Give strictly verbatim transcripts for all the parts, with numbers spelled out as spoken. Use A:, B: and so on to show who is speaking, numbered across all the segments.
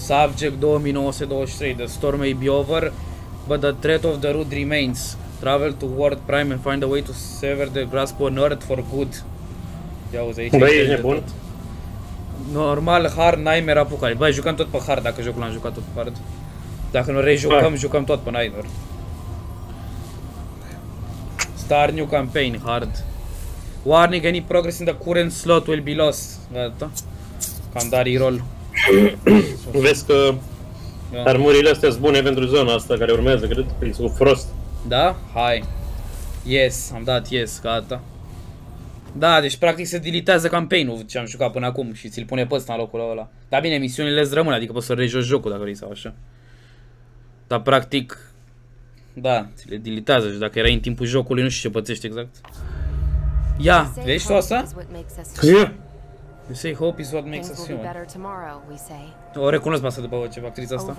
A: Subject două mii nouă sute douăzeci și trei. The storm may be over, but the threat of the root remains. Travel to World Prime and find a way to sever the grasp on Earth for good. Ia auzi, aici
B: băi, ești nebun?
A: Normal, hard, nightmare, apocalypse. Băi, jucăm tot pe hard dacă jocul l-am jucat tot pe hard. Dacă nu rejucăm, Hai. jucăm tot pe nightmare. Start new campaign, hard. Warning, any progress in the current slot will be lost. Gata. Cam da reroll.
B: Vezi că da. Armurile astea sunt bune pentru zona asta care urmează, cred, cu Frost.
A: Da? Hai. Yes, am dat yes, gata. Da, deci practic se delitează campaign-ul ce am jucat până acum și ți-l pune pe ăsta în locul ăla. Dar bine, misiunile îți rămân, adică poți să rejoci jocul dacă vrei sau așa. Dar practic, da, ți le delitează și dacă erai în timpul jocului nu știu ce pățești exact. Ia, vezi tu asta?
B: Yeah.
A: You say hope is what makes us human. O recunosc pe asta după ce actrița asta.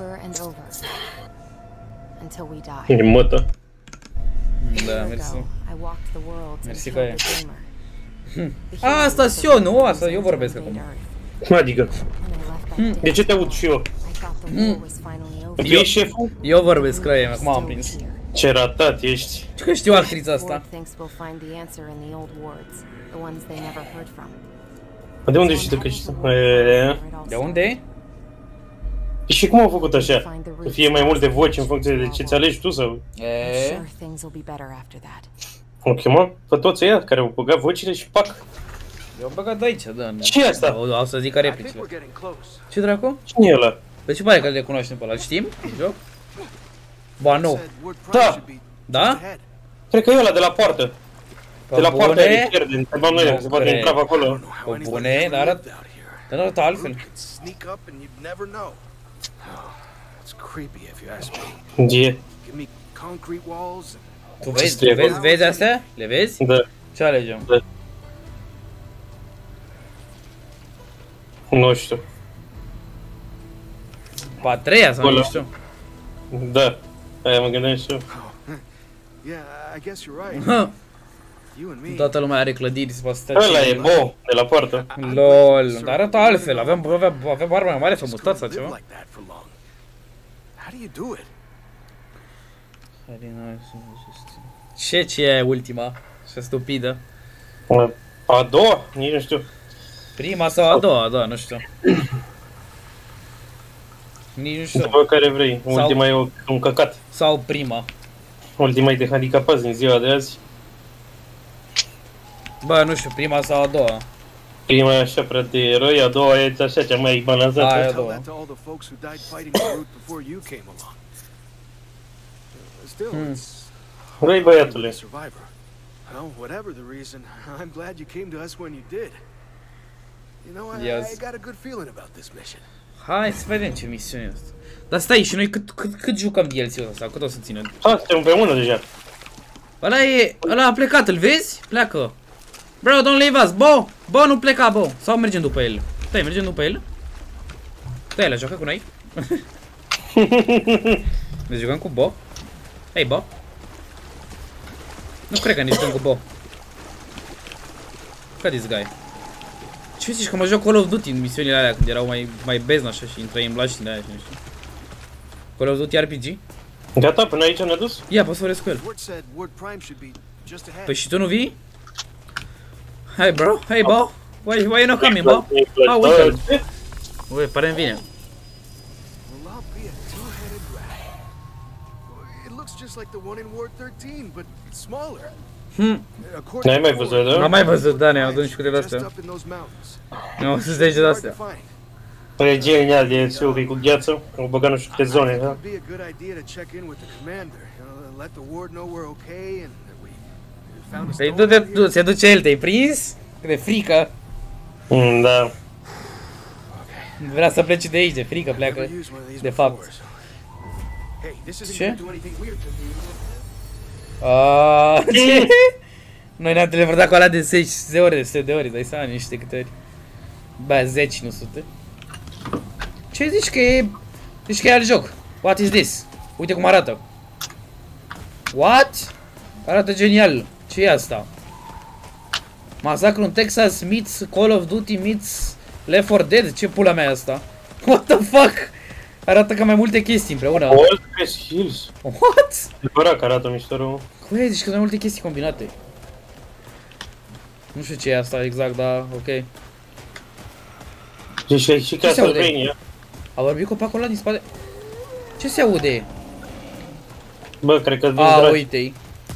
B: E mătă.
A: Da, mersi. Mersi că e. A, asta Sion, nu? Asta eu vorbesc acum.
B: Adică? De ce te aud și eu? Eu, șeful?
A: Eu vorbesc, crăie, acum am prins.
B: Ce ratat ești.
A: Ce că știu actrița asta.
B: De unde știi tu că știi?
A: De unde?
B: Și cum au făcut așa? Să fie mai multe voci în funcție de ce-ți alegi tu sau?
A: Eee?
B: O chemam pe toți ăia care au băgat vocile și pac.
A: Eu am băgat de aici, da.
B: Ce e asta?
A: O să zic ca replicile. Ce dracu?
B: Cine e ăla?
A: De ce pare că le cunoaștem pe ăla? Știm? Joc? Ba nu.
B: Da!
A: Da?
B: Cred că e ăla de la poartă. De la poartă aia pierde, întrebam noi dacă se poate intra pe acolo.
A: O bune, dar arăt... Dar arătă altfel.
B: Gie.
A: Tu vezi, tu vezi, vezi astea? Le vezi?
B: Da.
A: Ce alegem?
B: Da. Nu știu.
A: Pe a treia sau nu știu?
B: Da. Aia mă gândeam și eu.
A: Toată lumea are clădiri, se poate sta.
B: Ăla e Bo, de la poartă.
A: Lol, dar arată altfel, aveam, aveam, aveam barba mai mare sau mustață sau ceva. Ce ce e ultima? Ce stupidă.
B: A doua? Nici nu știu.
A: Prima sau a doua, da, nu știu. Nici nu știu.
B: După care vrei, ultima e un căcat.
A: Sau prima.
B: Ultima e de handicapați din ziua de azi.
A: Bă, nu știu, prima sau a doua.
B: Prima e așa prea de eroi, a doua e așa cea mai balanțată.
A: Aia a doua. Hmm.
B: Răi băiatule.
A: Yes. Hai să vedem ce misiune e asta. Dar stai, și noi cât, cât, cât jucăm D L C-ul ăsta? Cât o să ținem?
B: Ha, suntem împreună deja.
A: Ăla e, ăla a plecat, îl vezi? Pleacă. Bro, don't leave us, Bo! Bo, nu pleca, Bo! Sau mergem după el? Stai, mergem după el? Stai, el a jucat cu noi? Ne jucăm cu Bo? Hei, Bo? Nu cred că ne jucăm cu Bo. Ca this guy. Ce zici că mă joc Call of Duty în misiunile alea când erau mai, mai bezna așa și intrăi în blaștile aia și nu știu. Call of Duty R P G?
B: Gata, până aici ne-a dus?
A: Ia, poți să vorbesc cu el. Păi și tu nu vii? Hey bro, hey Bo, why, why you not coming, Bo? Ah, uite-l. Ui, pare-mi vine. Hmm.
B: N-ai mai văzut, da?
A: N-am mai văzut, da, ne-am adus și câteva astea. Ne-am adus zece de astea.
B: Păi e genial de sul cu gheață, au băgat nu știu câte zone, da?
A: Păi du-te, du, se duce el, te-ai prins? Cât de frică.
B: Mm, da.
A: Vrea să plece de aici, de frică pleacă, de fapt. Ce? Aaaa, ce? Noi ne-am teleportat cu alea de zece ori, de sute de ori, dai seama niște câte ori. Bă, zeci, nu sute. Ce zici că e... Zici că e alt joc? What is this? Uite cum arată. What? Arată genial. Ce e asta? Masacru în Texas meets Call of Duty meets Left four Dead? Ce pula mea e asta? What the fuck? Arată ca mai multe chestii împreună.
B: Old Crest Hills.
A: What?
B: Adevărat că arată mișto rău.
A: Cum e? Zici că mai multe chestii combinate. Nu știu ce e asta exact, dar ok.
B: Deci și Castlevania.
A: A vorbit copacul ăla din spate? Ce se aude?
B: Bă, cred că-ți vezi
A: A,
B: dragi.
A: uite-i.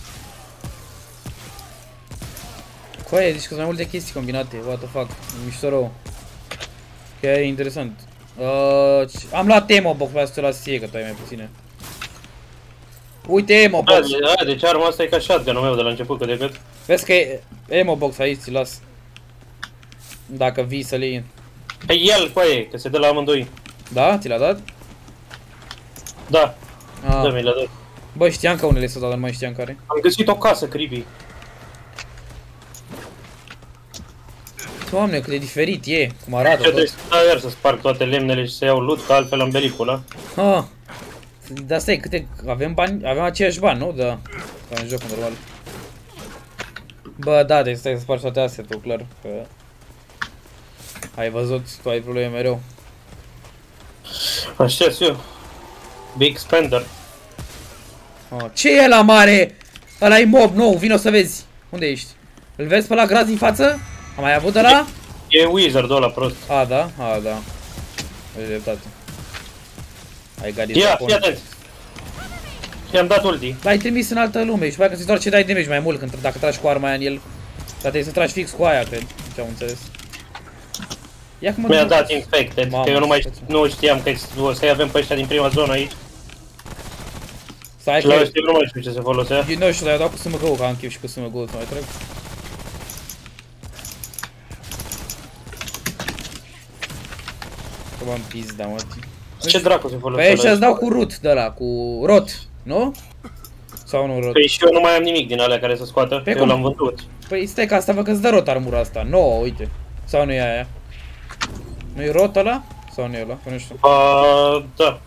A: Coaie, zici că sunt mai multe chestii combinate, what the fuck, mișto rău. Chiar e interesant. Uh, am luat emo box, vreau să te las ție, că tu ai mai puține. Uite emo
B: Da,
A: box.
B: de, deci arma asta e ca shotgun-ul meu de la început, cât de cât.
A: Vezi că e emo box aici, ți las. Dacă vii să le iei.
B: Păi el, coaie, că se dă la amândoi.
A: Da? Ți l-a dat?
B: Da,
A: Ah.
B: da, mi l-a dat.
A: Bă, știam că unele s-au dat, dar nu mai știam care.
B: Am găsit o casă creepy.
A: Doamne, cât de diferit e, cum arată
B: Ce trebuie
A: tot.
B: să stau iar să sparg toate lemnele și să iau loot, că altfel am belicul ăla.
A: Ah. Dar stai, câte... avem bani, avem aceiași bani, nu? Da. Ca în jocul normal. Bă, da, deci stai să spargi toate astea, tu, clar. Că... ai văzut, tu ai probleme mereu.
B: Așa eu. Big spender.
A: Ah. Ce e la mare? Ăla-i mob nou, vino să vezi. Unde ești? Îl vezi pe la graz din față? Am mai avut ăla?
B: E wizard-ul ăla prost.
A: A, da? A, da. Ai dreptate. Ai gadit.
B: Ia, fii atent. I-am dat ulti.
A: L-ai trimis în altă lume și mai că ți doar ce dai damage mai mult când, dacă tragi cu arma aia în el. Dar trebuie să tragi fix cu aia, cred. Ce am înțeles. Ia că mă
B: Mi-a
A: duc.
B: dat infected,
A: Mamă,
B: că eu nu mai
A: stați-mă.
B: nu știam că o să-i avem pe ăștia din prima zonă aici.
A: Stai
B: Și la
A: că...
B: ăștia nu mai știu ce se folosea.
A: Eu nu știu, dar eu dau cu S M G-ul, că am chef și cu S M G-ul să mai trec. Că m-am pizda, mă.
B: Ce dracu se
A: Păi
B: folosea?
A: ăștia îți dau cu root de ăla, cu rot, nu? Sau nu rot?
B: Păi și eu nu mai am nimic din alea care să scoată,
A: Pe
B: eu
A: cum?
B: l-am vândut.
A: Păi stai că asta văd că îți dă rot armura asta, nouă, uite. Sau nu e aia? Nu-i rot ăla? Sau nu e ăla? Că nu știu.
B: A, da.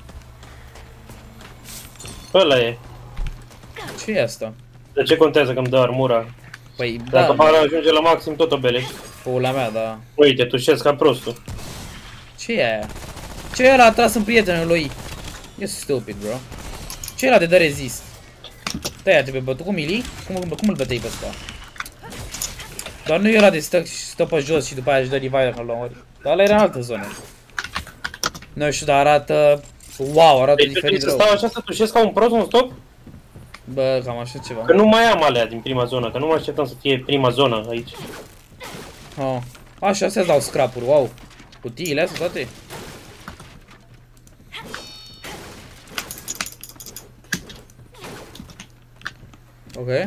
B: Ăla e.
A: Ce e asta?
B: De ce contează că îmi dă armura?
A: Păi
B: Dacă
A: da,
B: para ajunge la maxim, tot o bele.
A: pula mea, da.
B: Uite, tușesc ca prostul.
A: Ce e aia? Ce e ăla atras în prietenul lui? E stupid, bro. Ce e ăla de dă rezist? Tăia, trebuie bătut cu melee? Cum, cum îl băteai pe ăsta? Dar nu e ăla de stă, stă pe jos și după aia își dă revive dacă l-am ori. Dar ăla era în altă zonă. Nu știu, dar arată... Wow, arată
B: Deci eu trebuie
A: diferit
B: să
A: rău.
B: stau așa să tușesc ca un prost non-stop?
A: Bă, cam așa ceva.
B: Că nu mai am alea din prima zonă, că nu mă așteptam să fie prima zonă aici.
A: Oh. Așa, astea-ți dau scrap-uri, wow. Cutiile astea toate? Ok.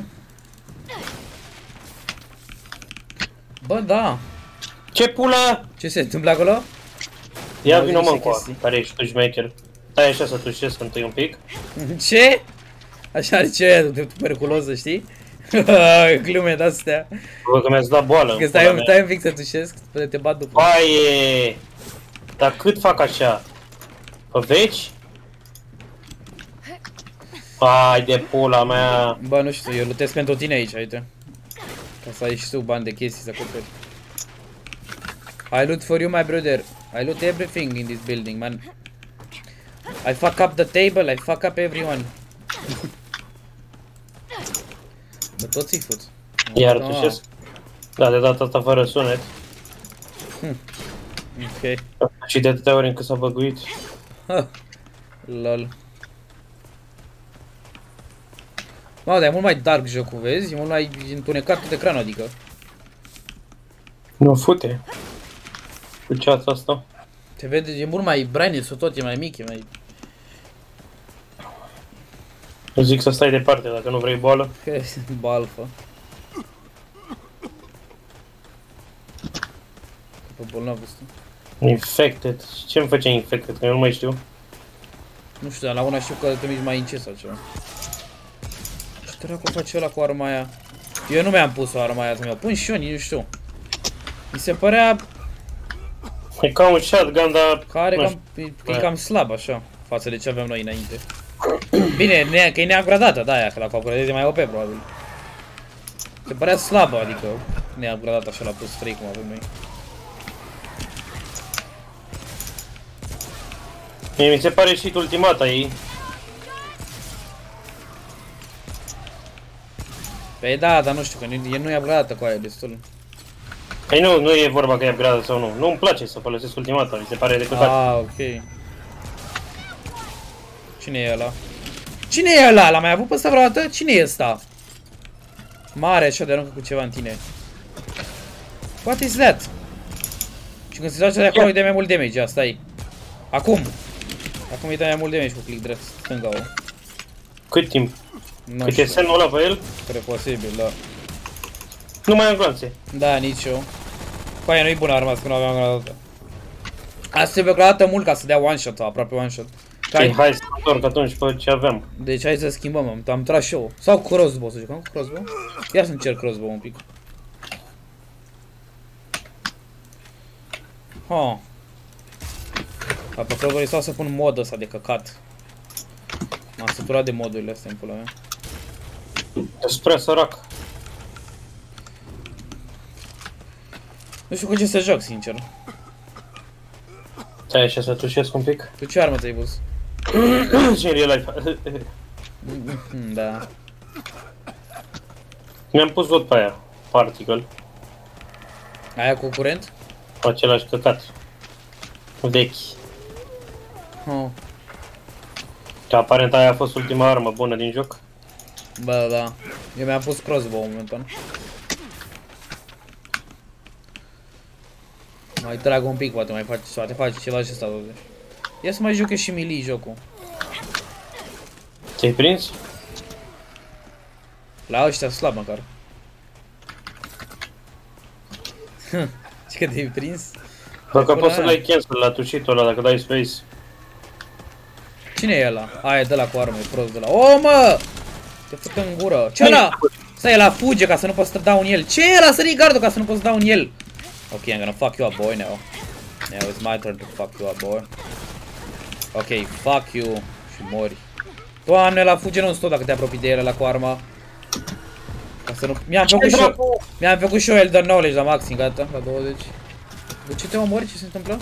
A: Bă, da.
B: Ce pula?
A: Ce se întâmplă acolo?
B: Ia
A: Am
B: vino
A: auzit
B: mă
A: niște
B: cu
A: chestii.
B: care ești tu șmecher. Stai așa să tușesc întâi un pic.
A: Ce? Așa are ce de tuberculoză, știi? Glume de-astea.
B: Văd că mi-ați dat boală.
A: Că stai, stai un pic să tușesc, până te bat după.
B: Baie! Dar cât fac așa? Pe veci? Hai de pula mea!
A: Bă, nu știu, eu lutez pentru tine aici, uite. Ca să ai și tu bani de chestii să acoperi. I loot for you, my brother. I loot everything in this building, man. I fuck up the table, I fuck up everyone. Bă, toți îi fut.
B: Iar
A: Ah,
B: tușesc? Da, de data asta fără sunet.
A: ok.
B: Și de atâtea ori încât s-a băguit.
A: Ha. Lol. Mamă, dar e mult mai dark jocul, vezi? E mult mai întunecat tot ecranul, adică.
B: Nu fute. Cu ceața asta.
A: Se vede, e mult mai brightness-ul tot, e mai mic, e mai...
B: Eu zic să stai departe dacă nu vrei boală.
A: Că balfă. Pe bolnav ăsta.
B: Infected. Ce-mi făcea infected? Că eu nu mai știu.
A: Nu știu, dar la una știu că te mici mai încet sau ceva. Ce dracu face ăla cu arma aia? Eu nu mi-am pus o arma aia să mi-o pun și eu, nici nu știu. Mi se părea
B: E ca un shotgun, dar...
A: că are
B: nu
A: cam, e, că e cam slab așa, față de ce aveam noi înainte. Bine, ne, că e neupgradată, da, aia, că la upgradezi e mai O P probabil. Se părea slabă, adică neupgradată așa la plus trei cum avem noi.
B: Mie mi se pare și ultimata ei.
A: Păi da, dar nu știu, că el nu e upgradată cu aia destul.
B: Păi nu, nu e vorba că e upgradată sau nu. Nu-mi place să folosesc ultimata, mi se pare decâtat.
A: Ah, ok. Cine e ăla? Cine e ăla? L-am mai avut pe ăsta vreodată? Cine e ăsta? Mare așa de aruncă cu ceva în tine. What is that? Și când se joace de acolo îi dă mai mult damage, asta e. Acum! Acum îi dă mai mult damage cu click drept, stânga o.
B: Cât timp?
A: Nu
B: Cât
A: știu.
B: e semnul ăla pe el?
A: Cred posibil, da.
B: Nu mai am glanțe.
A: Da, nici eu. Cu aia nu-i bună arma, că nu aveam granată. Asta trebuie granată mult ca să dea one shot, aproape one shot.
B: Hai, hai să întorc atunci pe ce aveam.
A: Deci hai să schimbăm, am, am tras și eu. Sau crossbow, să jucăm cu crossbow? Ia să încerc crossbow un pic. Ha. Apropo, vreau să pun mod ăsta de căcat. M-am săturat de modurile astea în pula mea.
B: Despre sărac.
A: Nu știu cu ce să joc, sincer.
B: Stai așa să tușesc un pic.
A: Tu ce armă ți-ai pus?
B: Și în real life.
A: Da.
B: Mi-am pus tot pe aia. Particle.
A: Aia cu curent?
B: Același căcat. Vechi.
A: Oh.
B: Că aparent aia a fost ultima armă bună din joc.
A: Bă, da. Eu mi-am pus crossbow momentan. Mai trag un pic, poate mai face, poate face ceva și ăsta totuși. Ia să mai joc și melee jocul.
B: Ți-ai prins?
A: La ăștia slab măcar. Ce că te-ai prins?
B: Dacă poți să dai cancel la tușitul ăla dacă dai space.
A: Cine e ăla? Aia e de la cu armă, e prost de la. O, mă! Te făcă în gură. Ce ăla? Stai, ăla fuge ca să nu poți să dau în el. Ce e ăla? Sări gardul ca să nu poți să dau în el. Ok, I'm gonna fuck you up, boy, now. Now it's my turn to fuck you up, boy. Ok, fuck you. Și mori. Doamne, ăla fuge non-stop dacă te apropii de el ăla cu arma. Ca să nu... Mi-am făcut și eu... Mi-am făcut și eu Elder Knowledge la maxim, gata, la douăzeci. De ce te omori? Ce se întâmplă?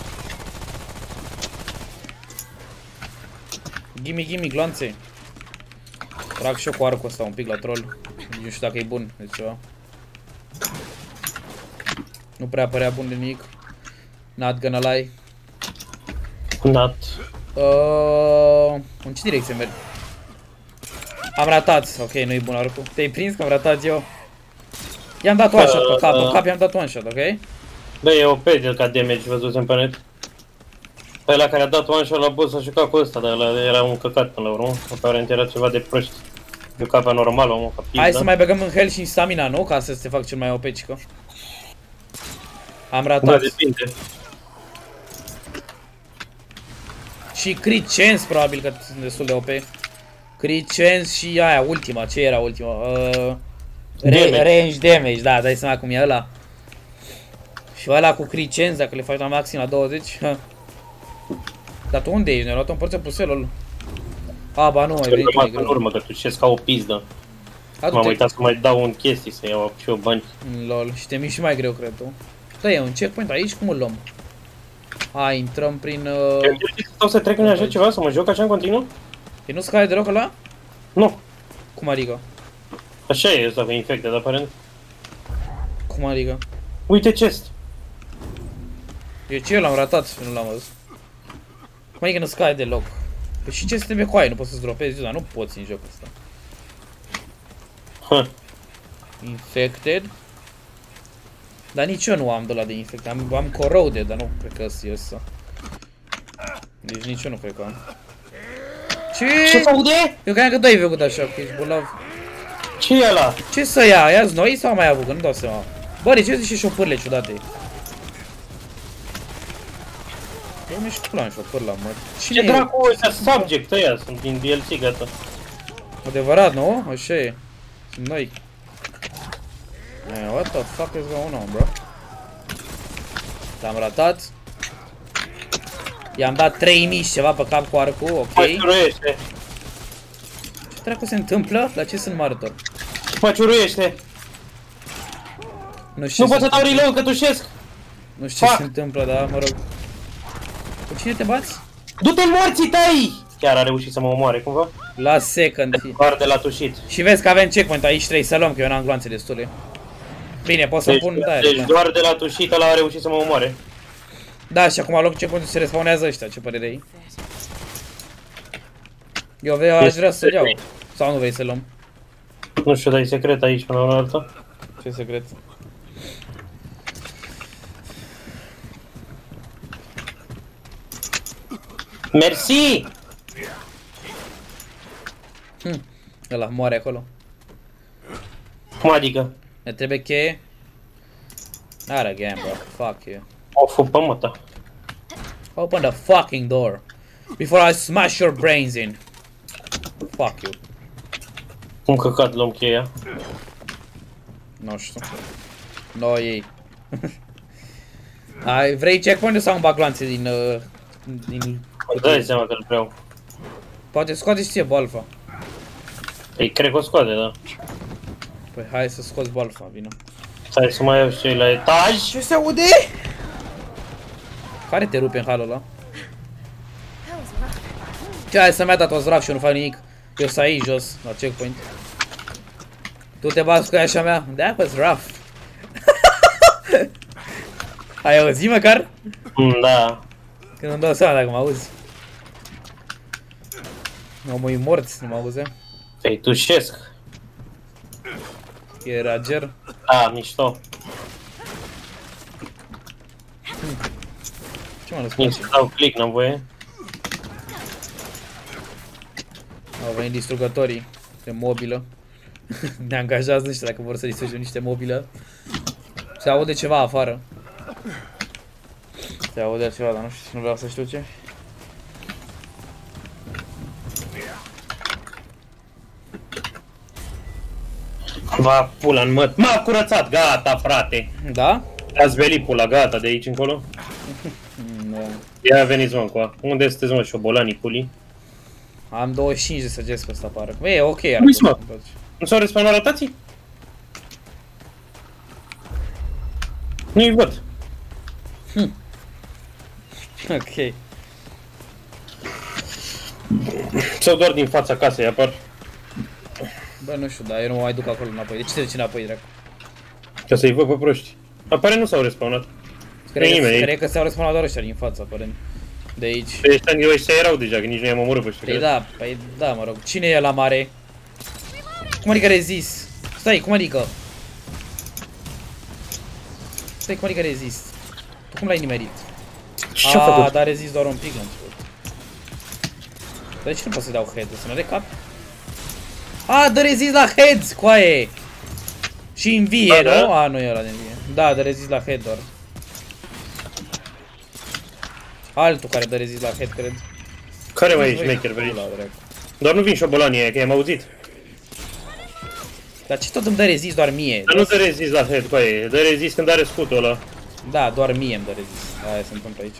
A: Gimme, gimme, glanțe. Trag și eu cu arcul ăsta un pic la troll. Nu știu dacă e bun, de ceva. Nu prea părea bun de nimic. Not gonna lie.
B: Not.
A: Uh, în ce direcție merg? Am ratat. Ok, nu e bun arcul. Te-ai prins că am ratat eu? I-am dat one shot pe cap, pe cap i-am dat one shot, ok?
B: Da, e O P de ca damage, văzusem pe net. Pe ăla care a dat one shot la boss a jucat cu ăsta, dar ăla era un căcat până la urmă. Aparent era ceva de proști. Juca pe normal, omul, ca pizda.
A: Hai să mai băgăm în health și în stamina, nu? Ca să se fac cel mai O P-cică. Am ratat.
B: Da, depinde.
A: Și crit chance probabil că sunt destul de O P. Crit chance și aia, ultima, ce era ultima? Uh,
B: Damage.
A: Range damage, da, dai seama cum e ăla. Și ăla cu crit chance, dacă le faci la maxim la douăzeci. Dar tu unde ești? Ne-ai luat-o în părțea puselul. A, ba nu, ai venit
B: mai în urmă, că tu știți ca o pizdă. M-am uitat să mai dau un chestii, să iau și eu bani.
A: Lol, și te miști și mai greu, cred tu. Da, e un checkpoint aici, cum îl luăm? A, intrăm prin... Uh...
B: Stau să trec în așa ceva, să mă joc așa în continuu?
A: E nu scade deloc ăla?
B: Nu.
A: Cum adică?
B: Așa e ăsta, că e infected, aparent.
A: Cum adică?
B: Uite chest.
A: Eu ce l-am ratat și nu l-am văzut. Cum adică nu scade deloc? Păi și ce trebuie cu aia? Nu poți să-ți dropezi, dar nu poți în jocul ăsta.
B: Huh.
A: Infected. Dar nici eu nu am de la de infected, am, am corroded, dar nu cred că ăsta e ăsta. Deci nici eu nu cred că am. Ce?
B: Ce făude?
A: Eu credeam că tu ai făcut așa, că ești bolnav.
B: Ce e ăla?
A: Ce să ia? Ia-ți noi sau am mai avut? Că nu dau seama. Bă, de ce zici și șopârle ciudate? Eu mi-și pula în șopârla, mă. Cine
B: Ce dracu ăștia subject ăia sunt din D L C, gata.
A: Adevărat, nu? Așa e. Sunt noi. Man, what the fuck is going on, bro? L-am ratat. I-am dat trei mii și ceva pe cap cu arcul, ok.
B: Mă ciuruiește.
A: Ce dracu se întâmplă? La ce sunt martor?
B: Mă ciuruiește.
A: Nu știu
B: Nu
A: ce
B: pot să dau reload că tușesc.
A: Nu știu ce
B: Fuck.
A: se întâmplă, dar mă rog. Cu cine te bați?
B: Du-te morții tăi! Chiar a reușit să mă omoare cumva?
A: La second.
B: Doar de la tușit.
A: Și vezi că avem checkpoint aici, trebuie să luăm, că eu n-am gloanțe destule. Bine, pot să
B: Deci,
A: pun... Da,
B: deci doar de la tușit ăla a reușit să mă omoare.
A: Da, și acum loc checkpoint-ul se respawnează ăștia, ce părere ai? Eu vei, aș vrea să-l iau. Sau nu vrei să luăm?
B: Nu știu, dar e secret aici până la altă.
A: Ce secret?
B: Mersi!
A: Hm, ăla moare acolo.
B: Cum adică?
A: Ne trebuie cheie? Not again, bro. Fuck you.
B: O fupă măta.
A: Open the fucking door before I smash your brains in. Fuck you.
B: Cum căcat luăm cheia?
A: Nu știu. No ei. Ai, vrei checkpoint sau îmi bag gloanțe din... Uh, din...
B: Îți dai seama că îl vreau.
A: Poate scoate și ție balfa.
B: Păi cred că o scoate, da.
A: Păi hai să scoți balfa, vină.
B: Stai să mai iau și cei la etaj.
A: Ce se aude? Care te rupe în halul ăla? Ce, hai să-mi ia dat o și eu nu fac nimic. Eu sunt aici jos, la checkpoint. Tu te bați cu ea așa mea? That was rough. Ai auzit măcar?
B: Mm, da.
A: Când îmi dau seama dacă mă auzi. Nu mă morți, nu mă auzi?
B: Păi tușesc.
A: E rager.
B: Da, mișto.
A: Ce mă
B: Nici
A: răspunde?
B: să dau click, n-am voie.
A: Au venit distrugătorii de mobilă. Ne angajează, nu știu dacă vor să distrugem niște mobilă. Se aude ceva afară. Se aude ceva, dar nu știu, nu vreau să știu ce.
B: Va pula în măt. M-a curățat, gata, frate.
A: Da?
B: Ați velit pula, gata, de aici încolo.
A: Nu.
B: Ia veniți, mă, încoa. Unde sunteți, mă, șobolanii pulii?
A: Am douăzeci și cinci de săgeți pe ăsta apară. E, ok, ar
B: Uiți, mă. Nu s-au respawnat rotații? Nu-i văd.
A: Ok.
B: Sau doar din fața casei apar.
A: Bă, nu știu, dar eu nu mă mai duc acolo înapoi. De ce te duci înapoi, dracu?
B: Ca să-i văd pe proști. Apare nu s-au respawnat.
A: Cred,
B: nimeni.
A: cred că s-au răspuns doar ăștia din față, aparent. De aici.
B: Pe ăștia, eu ăștia erau deja, că nici nu i-am omorât pe ăștia.
A: Păi da, păi da, mă rog. Cine e la mare? Cum adică rezist? Stai, cum adică? Stai, cum adică rezist? Tu cum l-ai nimerit?
B: Ce-a
A: Ah,
B: făcut?
A: dar rezist doar un pic la început. Dar de ce nu pot să dau head? Să ne recap? Ah, dă rezist la heads, coaie! Și învie,
B: Da,
A: nu?
B: da.
A: Ah, nu e ăla de învie. Da, dă rezist la head doar. Altul care dă rezist la head, cred.
B: Care mai ești maker pe aici?
A: La dracu.
B: Doar nu vin șobolanii aia, că i-am auzit.
A: Dar ce tot îmi dă rezist doar mie?
B: Dar nu dă rezist la head, cu aia, dă rezist când are scutul ăla.
A: Da, doar mie îmi dă rezist. Aia se întâmplă aici.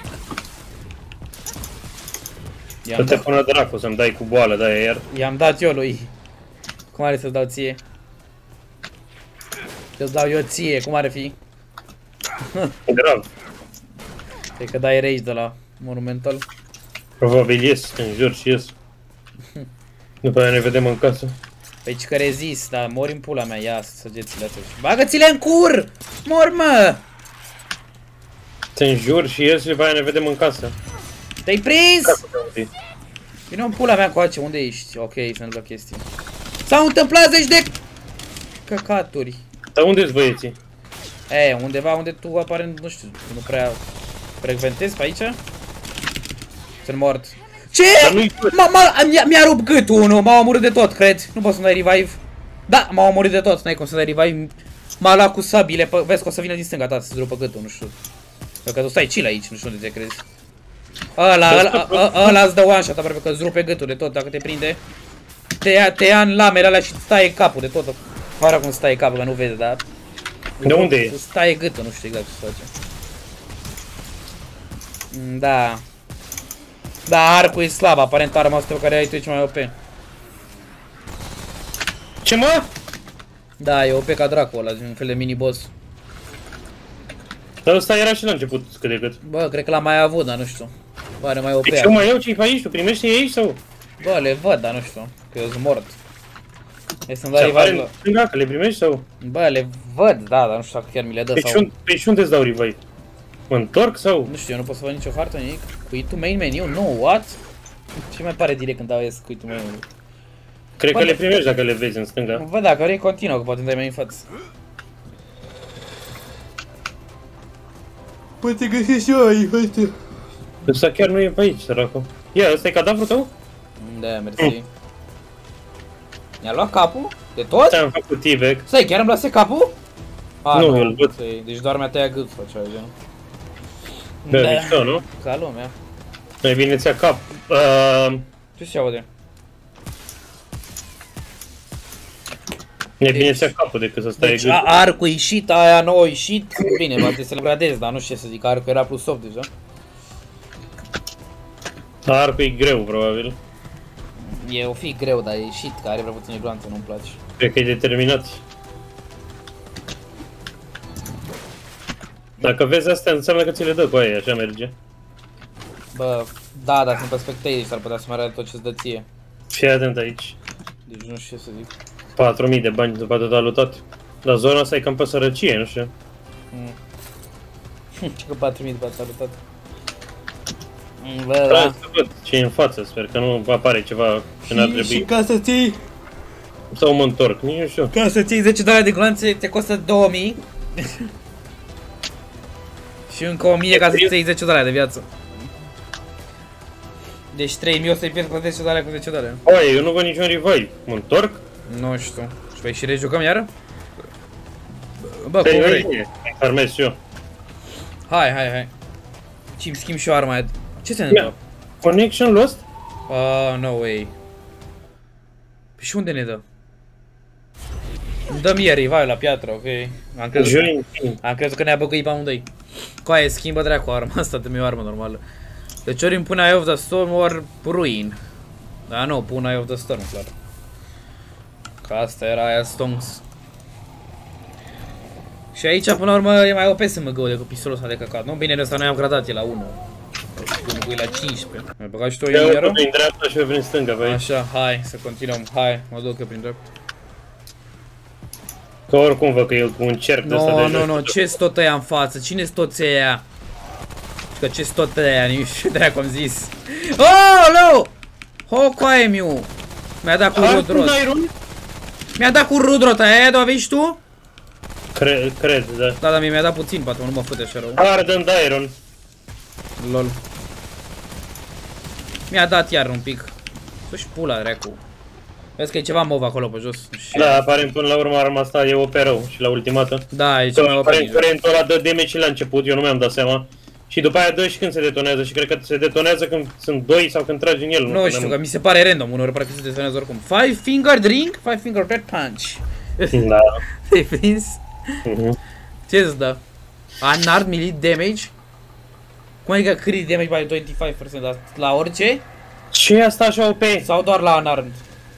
B: Să
A: I-am
B: te
A: dat,
B: pună dracu să-mi dai cu boală de aia iar.
A: i-am dat eu lui. Cum are să-ți dau ție? Te-ți dau eu ție, cum are fi?
B: Grav.
A: Cred că dai rage de la Monumental.
B: Probabil ies, în jur și ies. După aia ne vedem în casă.
A: Păi că rezist, dar mori în pula mea, ia săgețile astea. Bagă-ți-le în cur! Mor, mă!
B: Te înjur și ies și după aia ne vedem în casă.
A: Te-ai prins!
B: Casă te uite.
A: Vino în pula mea coace, unde ești? Ok, se întâmplă chestii. S-au întâmplat zeci de căcaturi.
B: Dar unde-s băieții?
A: E, undeva unde tu aparent, nu știu, nu prea frecventezi pe aici? Sunt mort. Ce?
B: Dar nu-i văd.
A: Mi-a rupt gâtul unul, m-a omorât de tot, cred. Nu poți să-mi dai revive. Da, m-a omorât de tot, n-ai cum să dai revive. M-a luat cu sabile, pă, vezi că o să vină din stânga ta să-ți rupă gâtul, nu știu. Că tu stai chill aici, nu știu unde te crezi. Ăla, ăla, ăla, ăla îți dă one shot aproape că îți rupe gâtul de tot dacă te prinde. Te ia, te ia în lamele alea și îți taie capul de tot. Oare cum îți taie capul, că nu vezi, dar...
B: De unde e?
A: Îți taie gâtul, nu știu exact ce se face. Da. Da, arcul e slab, aparent arma asta pe care ai tu e cea mai O P.
B: Ce mă?
A: Da, e O P ca dracu ăla, un fel de mini-boss.
B: Dar ăsta era și la început cât de cât.
A: Bă, cred că l-am mai avut, dar nu știu. Bă, ne mai O P.
B: Deci eu mai iau ce-i pe aici, tu primești ei sau?
A: Bă, le văd, dar nu știu, că eu sunt mort. E să-mi
B: Ce
A: dau
B: apare
A: revive.
B: în stânga, că le primești sau?
A: Bă, le văd, da, dar nu știu dacă chiar mi le dă
B: Pe
A: sau...
B: și pe și unde îți dau revive? Mă întorc sau?
A: Nu știu, eu nu pot să văd nicio hartă, nimic. Quit to main menu? Nu, what? Ce mai pare direct când dau S quit to main menu?
B: Cred
A: Bă,
B: că le primești dacă le vezi în stânga.
A: Văd dacă vrei continuă, că poate îmi dai mai în față. Păi te găsesc eu aici, uite.
B: Ăsta chiar nu e pe aici, săracul. Ia, ăsta e cadavrul tău?
A: Da, mersi. Mi-a luat capul? De tot?
B: Ți-am făcut T-back.
A: Stai, chiar îmi lase capul? A,
B: Nu,
A: nu,
B: îl văd.
A: stai, deci doar mi-a tăiat gâtul sau ceva de genul.
B: Bă, mișto, nu?
A: Ca lumea.
B: Mai bine ți-a cap. Uh,
A: Ce se aude?
B: e bine ți-a capul decât să stai
A: Deci
B: gâtul.
A: arcul ieșit, aia nouă ieșit. Bine, va trebui să le gradez, dar nu știu ce să zic, arcul era plus opt deja.
B: Arcul e greu, probabil.
A: E o fi greu, dar e ieșit, că are prea puține gloanțe, nu-mi place.
B: Cred că e determinat. Dacă vezi asta, înseamnă că ți le dă cu aia, așa merge.
A: Bă, da, dar sunt pe spectators, s-ar putea să mai arate tot ce-ți dă ție.
B: Fii atent aici.
A: Deci nu știu ce să zic.
B: patru mii de bani după atât a lutat. Dar zona asta e cam pe sărăcie, nu știu.
A: Mm. Ce că patru mii de bani s-a lutat. Mm, bă,
B: Vreau
A: da.
B: să văd ce e în față, sper că nu apare ceva ce n-ar
A: Și, și
B: trebui.
A: ca să ții,
B: Sau mă întorc, nici nu știu.
A: ca să ții zece dolari de gloanțe te costă două mii. Și încă o mie ca să ții zece dolari de viață. Deci trei mii o să-i pierd cu zece dolari cu zece dolari.
B: Oie, eu nu văd niciun revive. Mă întorc?
A: Nu știu. Și păi și rejucăm iară? Bă,
B: Pe
A: cum vrei?
B: vrei? Farmez și eu.
A: Hai, hai, hai. Și-mi schimb și eu arma aia. Ce se întâmplă?
B: Connection lost?
A: Ah, no way. Păi și unde ne dă? Îmi dă mie revive la piatră, ok? Am crezut,
B: Join.
A: am crezut că ne-a băgăit pe amândoi. Coaie, schimbă dracu arma asta, dă-mi o armă normală. Deci ori îmi pune Eye of the Storm, ori Ruin. Dar nu, pun Eye of the Storm, clar. Că asta era aia Stonks. Și aici, până la urmă, e mai O P S M G-ul decât pistolul ăsta de căcat, nu? Bine, ăsta noi am gradat, e la unu. Cum e la cincisprezece. Mai băgat și tu
B: Eu
A: iară?
B: prin dreapta și eu prin stânga, pe aici.
A: Așa, hai, să continuăm, hai, mă duc eu prin drept.
B: Că oricum văd că e un cerc de ăsta
A: No,
B: de
A: no, no, ce-s tot ăia în față? Cine-s toți ăia? Că ce-s tot ăia, nici de-aia cum zis. Oh, no! Ho, coaie miu! Mi-a dat cu rudrot. Mi-a dat cu rudrot, aia de-o aveți tu?
B: Cred, cred, da.
A: Da, dar mi-a dat puțin, poate nu mă fute așa rău.
B: Ardent Iron.
A: Lol. Mi-a dat iar un pic. Să-și pula, dracu. Vezi că e ceva mov acolo pe jos. Și...
B: Da, aparent până la urmă arma asta e O P rău și la ultimată.
A: Da, e cea mai O P.
B: Aparent curentul ăla dă damage și la început, eu nu mi-am dat seama. Și după aia dă și când se detonează și cred că se detonează când sunt doi sau când tragi în el.
A: Nu știu, că mi se pare random, uneori parcă se detonează oricum. Five finger drink, five finger dead punch.
B: Da.
A: Te-ai prins?
B: Mhm.
A: Ce-ți dă? Unarmed melee damage? Cum adică crit damage by douăzeci și cinci la sută? La, la orice?
B: Ce e asta așa O P?
A: Sau doar la unarmed?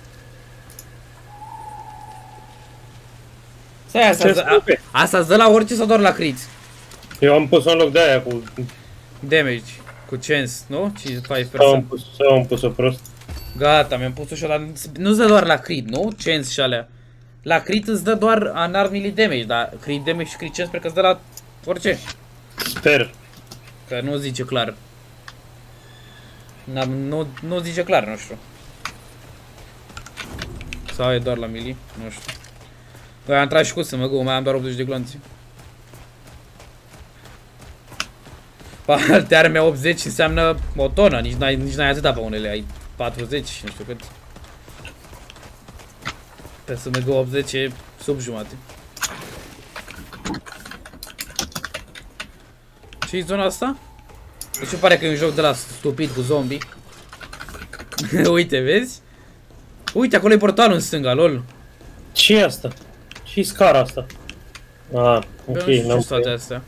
A: Stai, asta,
B: Ce
A: dă,
B: O P?
A: asta îți dă la orice sau doar la crit?
B: Eu am pus-o în loc de aia cu...
A: Damage, cu chance, nu? cincizeci și cinci la
B: Sau am
A: sută.
B: pus, sau am pus-o prost.
A: Gata, mi-am pus-o și ăla, nu-ți dă doar la crit, nu? Chance și alea. La crit îți dă doar unarmed melee damage, dar crit damage și crit chance sper că îți dă la orice.
B: Sper.
A: Că nu zice clar. N-am, nu, nu zice clar, nu știu. Sau e doar la melee? Nu știu. Băi, am tras și cu să mă gău, mai am doar optzeci de glonți. Pe alte arme optzeci înseamnă o tonă, nici n-ai nici n-ai atâta pe unele, ai patruzeci, nu știu cât. Pe să mă gău optzeci e sub jumate. Ce-i zona asta? Deci îmi pare că e un joc de la stupid cu zombie. Uite, vezi? Uite, acolo e portalul în stânga, lol.
B: Ce e asta? Ce-i scara asta? Ah, ok,
A: Eu nu știu
B: n-am
A: ce toate astea.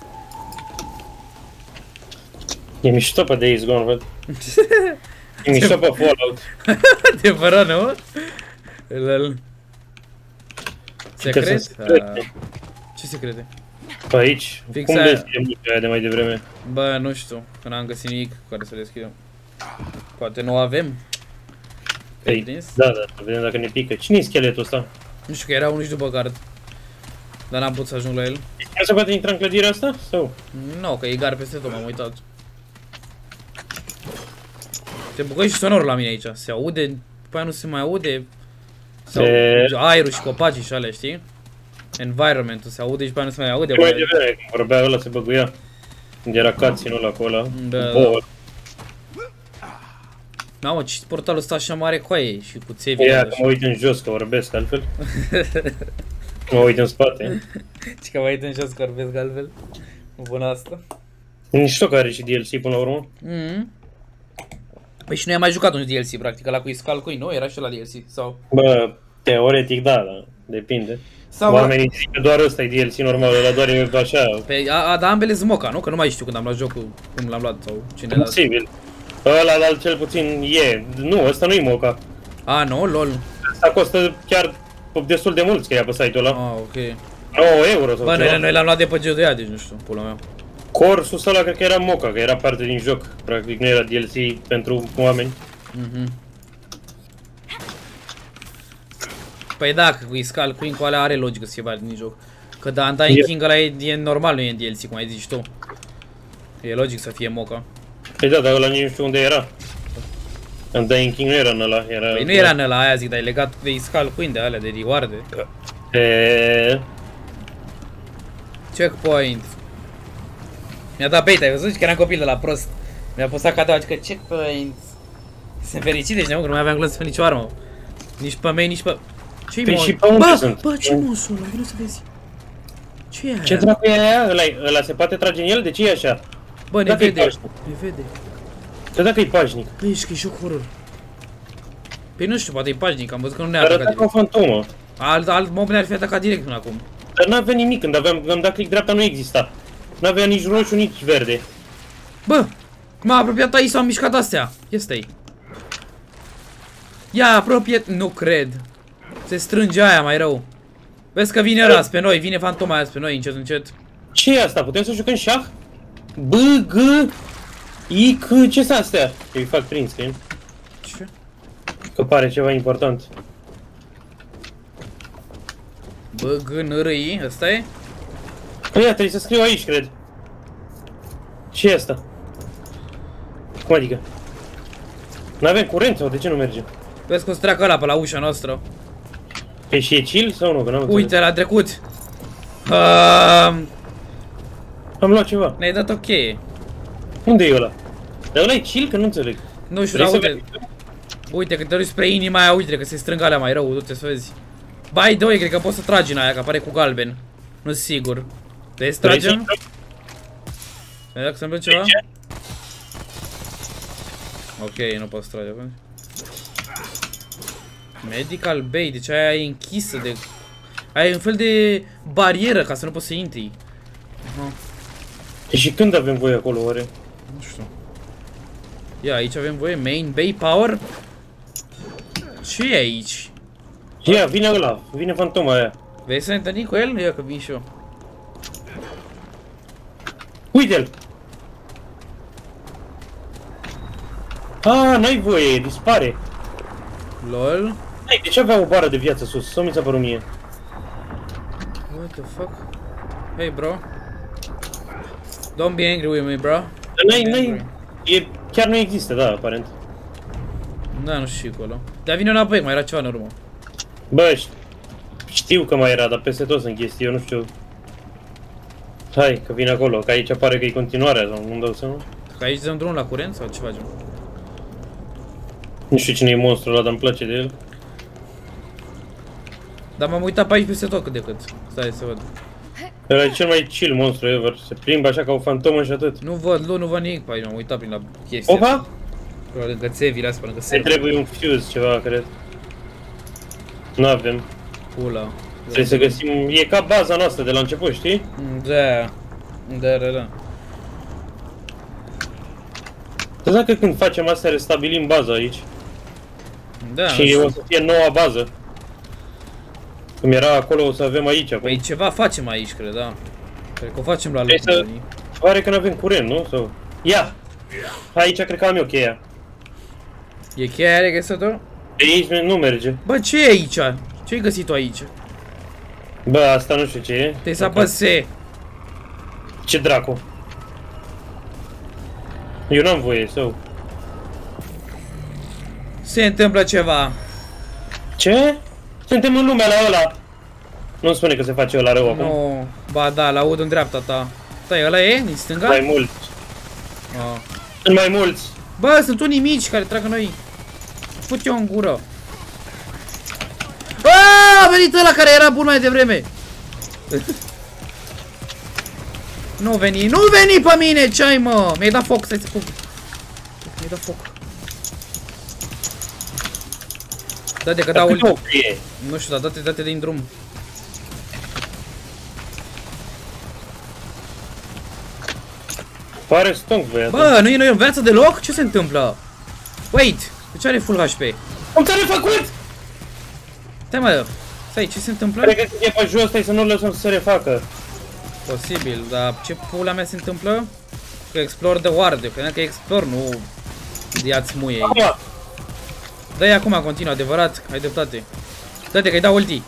B: E mișto pe Days Gone, văd. E mișto pe Fallout.
A: Adevărat, nu? Lol.
B: Că sunt
A: Secret?
B: secrete.
A: Ah. Ce secrete?
B: Pe aici?
A: Fix
B: Cum
A: aia.
B: deschidem aia de mai devreme?
A: Bă, nu știu, că n-am găsit nimic care să deschidem. Poate nu avem. Te-ai
B: Ei,
A: prins?
B: da, da, vedem dacă ne pică. Cine e scheletul ăsta?
A: Nu știu, că era unul și după gard. Dar n-am putut să ajung la el.
B: Nu se poate intra în clădirea asta? Sau?
A: Nu, că e gard peste tot, m-am uitat. Se bucă și sonorul la mine aici. Se aude, după aia nu se mai aude. Sau
B: E...
A: aerul și copacii și alea, știi? Environmentul se aude și după aia nu se mai aude.
B: Mai
A: Bă.
B: devreme, când vorbea ăla se băguia. Când era cutscene-ul ăla acolo.
A: Da, da.
B: Bă,
A: Mamă, ce portalul ăsta așa mare coaie și cu țevi.
B: ia că mă uit în jos că vorbesc altfel. Mă uit în spate.
A: Și că mă uit în jos că vorbesc altfel. Bună asta.
B: Nici tot că are și D L C până la urmă.
A: Mm. Păi și noi am mai jucat un D L C, practic, ăla cu Iscal Queen, nu? Era și la D L C, sau?
B: Bă, teoretic da, da, depinde.
A: Sau
B: Oamenii zic că doar ăsta e D L C normal, ăla doar e așa.
A: pe, a, a, dar ambele sunt moca, nu? Că nu mai știu când am luat jocul, cum l-am luat sau cine l-a...
B: Posibil. Ăla, dar cel puțin e. Nu, ăsta nu e moca.
A: A, nu? LOL.
B: Asta costă chiar destul de mult că ia pe site-ul ăla.
A: Ah, ok.
B: nouă euro sau
A: Bă,
B: ceva.
A: noi, noi l-am luat de pe G doi A, deci nu știu, pula mea.
B: Corsul ăla cred că era moca, că era parte din joc. Practic nu era D L C pentru oameni.
A: Mhm. Păi da, că cu Iscal Queen cu alea are logică să fie parte din joc. Că da, Undying
B: E-
A: King ăla e, e normal, nu e în D L C, cum ai zis tu. E logic să fie moca.
B: Păi da, dar ăla nici nu știu unde era. Undying King nu era în ăla, era...
A: Păi nu era în ăla, aia zic, dar e legat de Iscal Queen, de alea, de reward-e.
B: E...
A: Checkpoint. Mi-a dat bait, ai văzut? Și că eram copil de la prost. Mi-a postat cadou, că checkpoint. Sunt fericit, deci nu, că nu mai aveam glonț pe nicio armă. Nici pe mei, nici pe... Ce-i
B: Păi
A: mă?
B: și pe unde
A: Bă,
B: sunt?
A: bă, ce monsul ăla? Vino să vezi. Ce e aia?
B: Ce dracu e aia? Ăla, ăla se poate trage în el? De ce e așa?
A: Bă, ne
B: Dacă e
A: vede,
B: pașnic.
A: ne vede.
B: Că dacă e pașnic.
A: Păi, ești că e joc horror. Păi nu știu, poate e pașnic, am văzut că nu ne-a
B: Arăta
A: atacat
B: ca o
A: direct.
B: fantomă.
A: Alt, alt mob ne-ar fi atacat direct până acum.
B: Dar n-avea nimic, când aveam, când am dat click dreapta nu exista. N-avea nici roșu, nici verde.
A: Bă, m-a apropiat aici, s-au mișcat astea. Este-i. Ia, apropie... Nu cred. Se strânge aia mai rău. Vezi că vine ăla spre noi, vine fantoma aia spre noi, încet, încet.
B: Ce e asta? Putem să jucăm șah? B, G, I, C, ce sunt astea? Îi fac print screen.
A: Ce?
B: Că pare ceva important.
A: Bă, G, N, R, I, ăsta e?
B: Păi ia, trebuie să scriu aici, cred. Ce e asta? Cum adică? N-avem curent sau de ce nu merge?
A: Vezi că o să treacă ăla pe la ușa noastră.
B: Păi și e chill sau nu? Că n-am înțeles.
A: Uite, l-a trecut. Uh,
B: Am luat ceva.
A: Ne-ai dat o cheie.
B: Unde e ăla? Dar ăla e chill? Că nu înțeleg.
A: Nu știu,
B: Vrei
A: dar
B: să
A: uite.
B: vezi?
A: Uite, când te duci spre inima aia, uite că se strâng alea mai rău, du-te să vezi. By the way, cred că poți să tragi în aia, că apare cu galben. Nu sunt sigur. Vrei să
B: Vrei să
A: tragem? Vrei dacă se întâmplă ceva? Ok, nu pot să trage atunci. Medical Bay, deci aia e închisă de... Aia e un fel de barieră ca să nu poți să intri. Aha,
B: Și când avem voie acolo, oare?
A: nu știu. Ia, aici avem voie, main Bay Power. Ce e aici?
B: Ia, vine ăla, vine fantoma aia.
A: Vrei să ne întâlnim cu el? Ia că vin și eu.
B: Uite-l! Ah, n-ai voie, dispare.
A: LOL.
B: Hai, de ce avea o bară de viață sus? Sau mi s-a părut mie?
A: What the fuck? Hey bro. Don't be angry with me, bro.
B: Dar n-ai, n-ai... E, chiar nu există, da, aparent.
A: Da, nu știu acolo. Dar vine înapoi, mai era ceva în urmă.
B: Bă, știu că mai era, dar peste tot sunt chestii, eu nu știu. Hai, că vine acolo, că aici apare că e continuarea, sau nu-mi dau seama.
A: Că aici dăm drumul la curent sau ce facem?
B: Nu știu cine e monstrul ăla, dar îmi place de el.
A: Dar m-am uitat pe aici peste tot cât de cât. Stai să văd.
B: Ăla e cel mai chill monstru ever, se plimbă așa ca o fantomă și atât.
A: Nu văd, nu, nu văd nimic pe aici, m-am uitat prin la chestia.
B: Opa!
A: Pe lângă țevile astea, pe lângă
B: Ne
A: server.
B: trebuie un fuse ceva, cred. Nu avem.
A: Pula.
B: Trebuie să găsim, e ca baza noastră de la început, știi?
A: Da. Da, da, da.
B: Dar dacă când facem asta restabilim baza aici.
A: Da,
B: Și o să fie noua bază. Cum era acolo, o să avem aici acum.
A: păi ceva facem aici, cred, da. Cred că o facem la
B: Trebuie
A: locul.
B: să... Pare că n-avem curent, nu? Sau... Ia! Aici cred că am eu cheia.
A: E cheia aia găsit-o?
B: De aici nu merge.
A: Bă, ce e aici? Ce-ai găsit-o aici?
B: Bă, asta nu știu ce e.
A: Trebuie să apăse.
B: Ce dracu? Eu n-am voie, sau...
A: Se întâmplă ceva.
B: Ce? Suntem în lumea la ăla. Nu spune că se face ăla rău acum.
A: Nu, ba da, l-aud în dreapta ta. Stai, ăla e? Din stânga?
B: Mai mulți.
A: Ah.
B: Sunt mai mulți.
A: Bă, sunt unii mici care trag în noi. Fut-o în gură. Bă, a venit ăla care era bun mai devreme. Nu veni, nu veni pe mine, ce-ai mă? Mi-ai dat foc, stai să fug. Mi-ai dat foc. Dă-te că dau ulti. Nu știu, dar dă-te, dă-te din drum.
B: Pare stunk, băiatul.
A: Bă, nu e noi în viață deloc? Ce se întâmplă? Wait, de ce are full H P?
B: Cum ți-a refăcut?
A: Stai mă, stai, ce se întâmplă?
B: Cred că e pe jos, stai să nu lăsăm să se refacă.
A: Posibil, dar ce pula mea se întâmplă? Că explore de oarde, că că explore, nu ia-ți muie.
B: Acum.
A: Dă-i acum, continuă, adevărat, ai dreptate. Dă-te că-i dau ulti.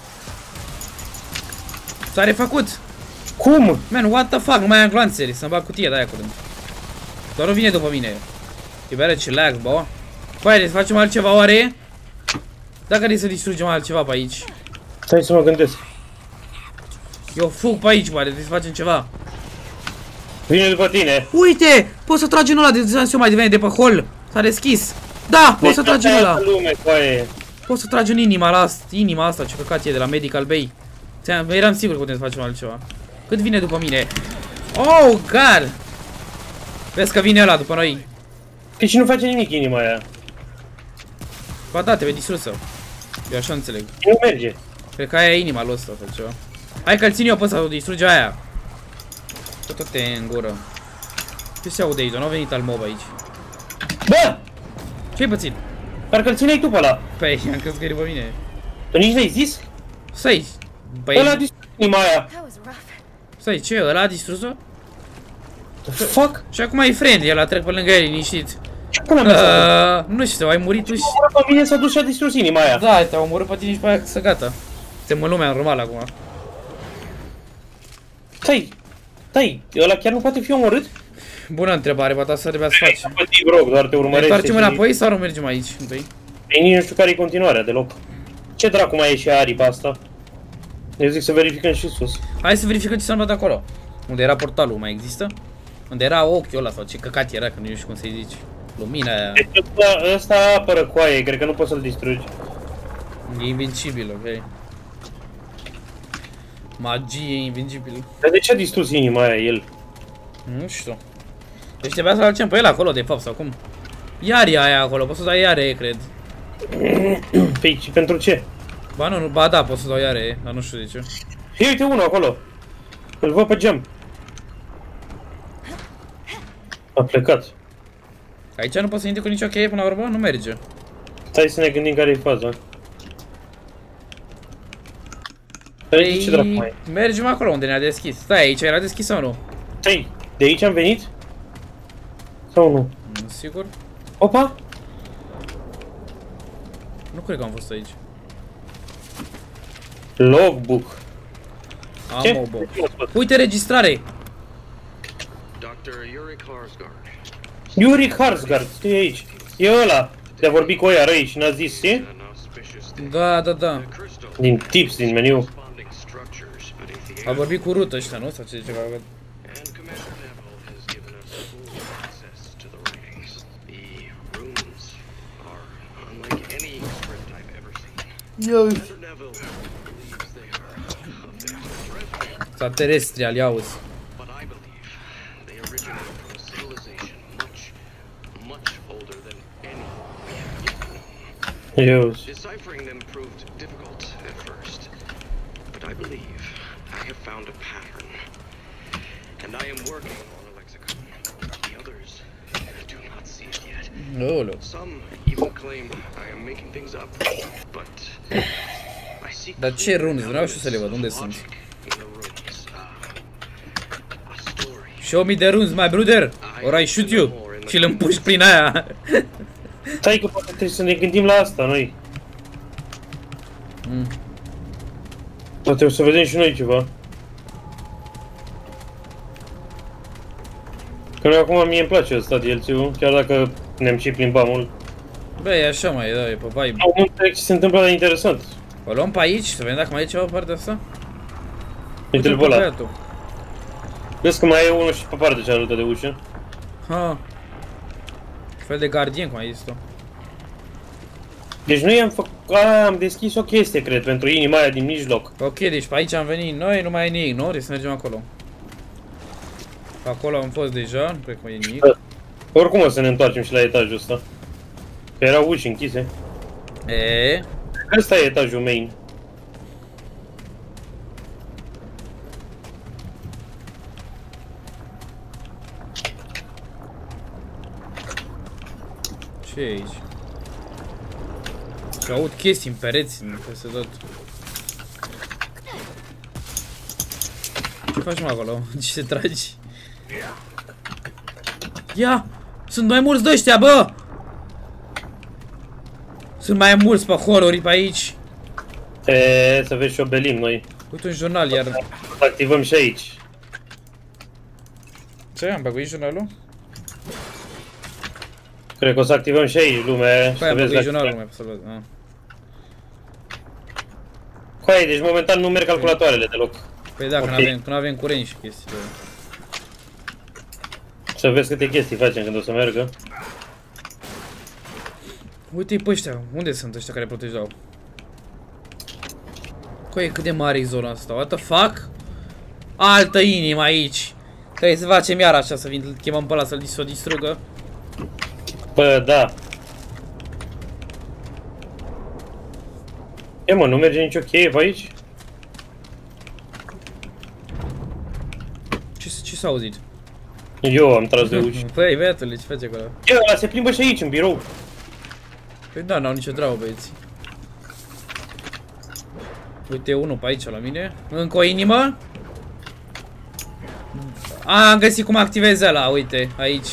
A: S-a refăcut.
B: Cum?
A: Man, what the fuck, nu mai am glanțeri, să-mi bag cutie de-aia curând. Doar nu vine după mine. E bere ce lag, bă. Păi, să facem altceva oare? Dacă trebuie să distrugem altceva pe aici.
B: Stai să mă gândesc.
A: Eu fug pe aici, oare, trebuie să facem ceva.
B: Vine după tine.
A: Uite, poți să tragi în ăla de distanță mai devine de pe hol. S-a deschis. Da, poți să tragi în ăla.
B: Lume, coaie.
A: Poți să tragi în inima la asta, inima asta, ce căcat e de la Medical Bay. Eram sigur că putem să facem altceva. Cât vine după mine? Oh, God! Vezi că vine ăla după noi.
B: Că și nu face nimic inima aia.
A: Ba da, trebuie distrusă. Eu așa înțeleg.
B: Nu merge.
A: Cred că aia e inima lui ăsta sau ceva. Hai că-l țin eu pe ăsta, o distruge aia. Tot-o-te în gură. Ce se aude aici? Nu a venit al mob aici.
B: Bă!
A: Ce-ai pățit?
B: Parcă-l țineai tu pe ăla.
A: Păi, am crezut că e după mine.
B: Tu nici n-ai zis?
A: Stai!
B: Ăla a
A: Păi,
B: distrus inima aia.
A: stai, ce? Ăla a distrus-o?
B: The fuck?
A: Și acum e friendly, ăla trec pe lângă el, liniștit.
B: Ce pula mea s-a
A: Uh, nu știu, ai murit tu și...
B: dus? Pe mine s-a dus și a distrus inima aia.
A: Da, te-au omorât pe tine și pe aia să gata. Suntem în lumea normală acum.
B: Stai, stai, ăla chiar nu poate fi omorât?
A: Bună întrebare, poate asta trebuia să faci.
B: Bă, te rog, doar te
A: Ne
B: urmărește.
A: întoarcem înapoi sau nu mergem aici întâi?
B: Ei, nici nu știu care e continuarea deloc. Ce dracu mai e și aripa asta? Eu zic să verificăm și sus.
A: Hai să verificăm ce s-a întâmplat acolo. Unde era portalul, mai există? Unde era ochiul ăla sau ce căcat era, că nu știu cum să-i zici. Lumina aia.
B: Deci ăsta, ăsta apără coaie, cred că nu poți să-l distrugi.
A: E invincibil, ok. Magie e invincibil.
B: Dar de ce a distrus inima aia el?
A: Nu știu. Deci trebuia să-l alcem pe el acolo, de fapt, sau cum? Iar e aia acolo, poți să dai iare, cred.
B: Păi, și pentru ce?
A: Ba nu, nu, ba da, pot să dau iare, dar nu știu de ce.
B: Fii, uite unul acolo. Îl văd pe geam. A plecat.
A: Aici nu pot să intri cu nicio cheie până la urmă? Nu merge.
B: Stai să ne gândim care e faza. Păi, ce dracu mai e?
A: Mergem acolo unde ne-a deschis. Stai, aici era deschis sau nu?
B: Stai, de aici am venit? Sau nu?
A: Nu, sigur?
B: Opa!
A: Nu cred că am fost aici.
B: Logbook.
A: Am
B: Ce?
A: o box. Uite registrare!
C: doctor Yuri Karsgard.
B: Yuri Karsgard, e aici. E ăla. De-a vorbit cu oia răi și n-a zis, e?
C: An auspicious day.
A: Da, da, da.
C: Crystal
B: Din tips, din meniu.
C: corresponding structures beneath the
A: A vorbit cu rută ăștia, nu? Sau ce ceva?
C: and Commander Neville has given us full access to the writings. The runes are unlike any script I've ever seen. Commander Neville believes they are of the brethren,
A: Extraterestri, ali auzi.
C: but I believe they originate from a civilization much, much older than any we have yet known.
B: Eu.
C: Deciphering them proved difficult at first, but I believe I have found a pattern, and I am working on a lexicon. The others do not see it yet.
A: Aoleu.
C: Some even claim I am making things up, but I see
A: Dar ce rune? Vreau și să le văd. Unde sunt?
C: logic in the runes. Uh,
A: Show me the runes, my brother, or I shoot you. Și îl împuși prin aia.
B: Stai că poate trebuie să ne gândim la asta noi.
A: Mm.
B: Poate o să vedem și noi ceva. Că noi acum mie îmi place ăsta D L C-ul, chiar dacă ne-am și plimbat mult.
A: Bă, e așa mai, da, e pe vibe.
B: Nu, nu înțeleg ce se întâmplă, dar e interesant.
A: O luăm pe aici, să vedem dacă mai e ceva pe partea asta?
B: Uite-l pe ăla. Vezi că mai e unul și pe partea cealaltă de ușă.
A: Ha. Fel de gardien, cum ai zis tu.
B: Deci noi am făcut... A, am deschis o chestie, cred, pentru inima aia din mijloc.
A: Ok, deci pe aici am venit noi, nu mai e nimic, nu? Trebuie să mergem acolo. Acolo am fost deja, nu cred că mai e nimic.
B: Oricum o să ne întoarcem și la etajul ăsta. Că erau uși închise.
A: E.
B: Ăsta e etajul main.
A: Ce e aici? Și aud chestii în pereți, peste tot. Ce faci, mă, acolo? Ce te tragi? Ia! Sunt mai mulți de ăștia, bă! Sunt mai mulți pe horrori pe aici.
B: E, să vezi și obelim noi.
A: Uite un jurnal, iar...
B: Să activăm și aici.
A: Ce? Am băguit jurnalul?
B: Cred că o să activăm și aici lumea.
A: Păi am băguit jurnalul, mai să văd. Ah.
B: Coaie, deci momentan nu merg calculatoarele deloc.
A: Păi da, okay. Când avem curent și chestii.
B: Să vezi câte chestii facem când o să meargă.
A: Uite-i pe ăștia, unde sunt ăștia care protejau? Coaie, cât de mare e zona asta, what the fuck? Altă inimă aici. Trebuie să facem iar așa, să vin, chemăm pe ăla să-l o distrugă.
B: Bă, da. E, mă, nu merge nicio cheie pe aici?
A: Ce, ce s-a auzit?
B: Eu am tras de uși.
A: Păi, băiatule, ce face acolo?
B: E, ăla se plimbă și aici, în birou.
A: Păi da, n-au nicio treabă, băieți. Uite, unul pe aici la mine. Încă o inimă. A, am găsit cum activez ăla, uite, aici.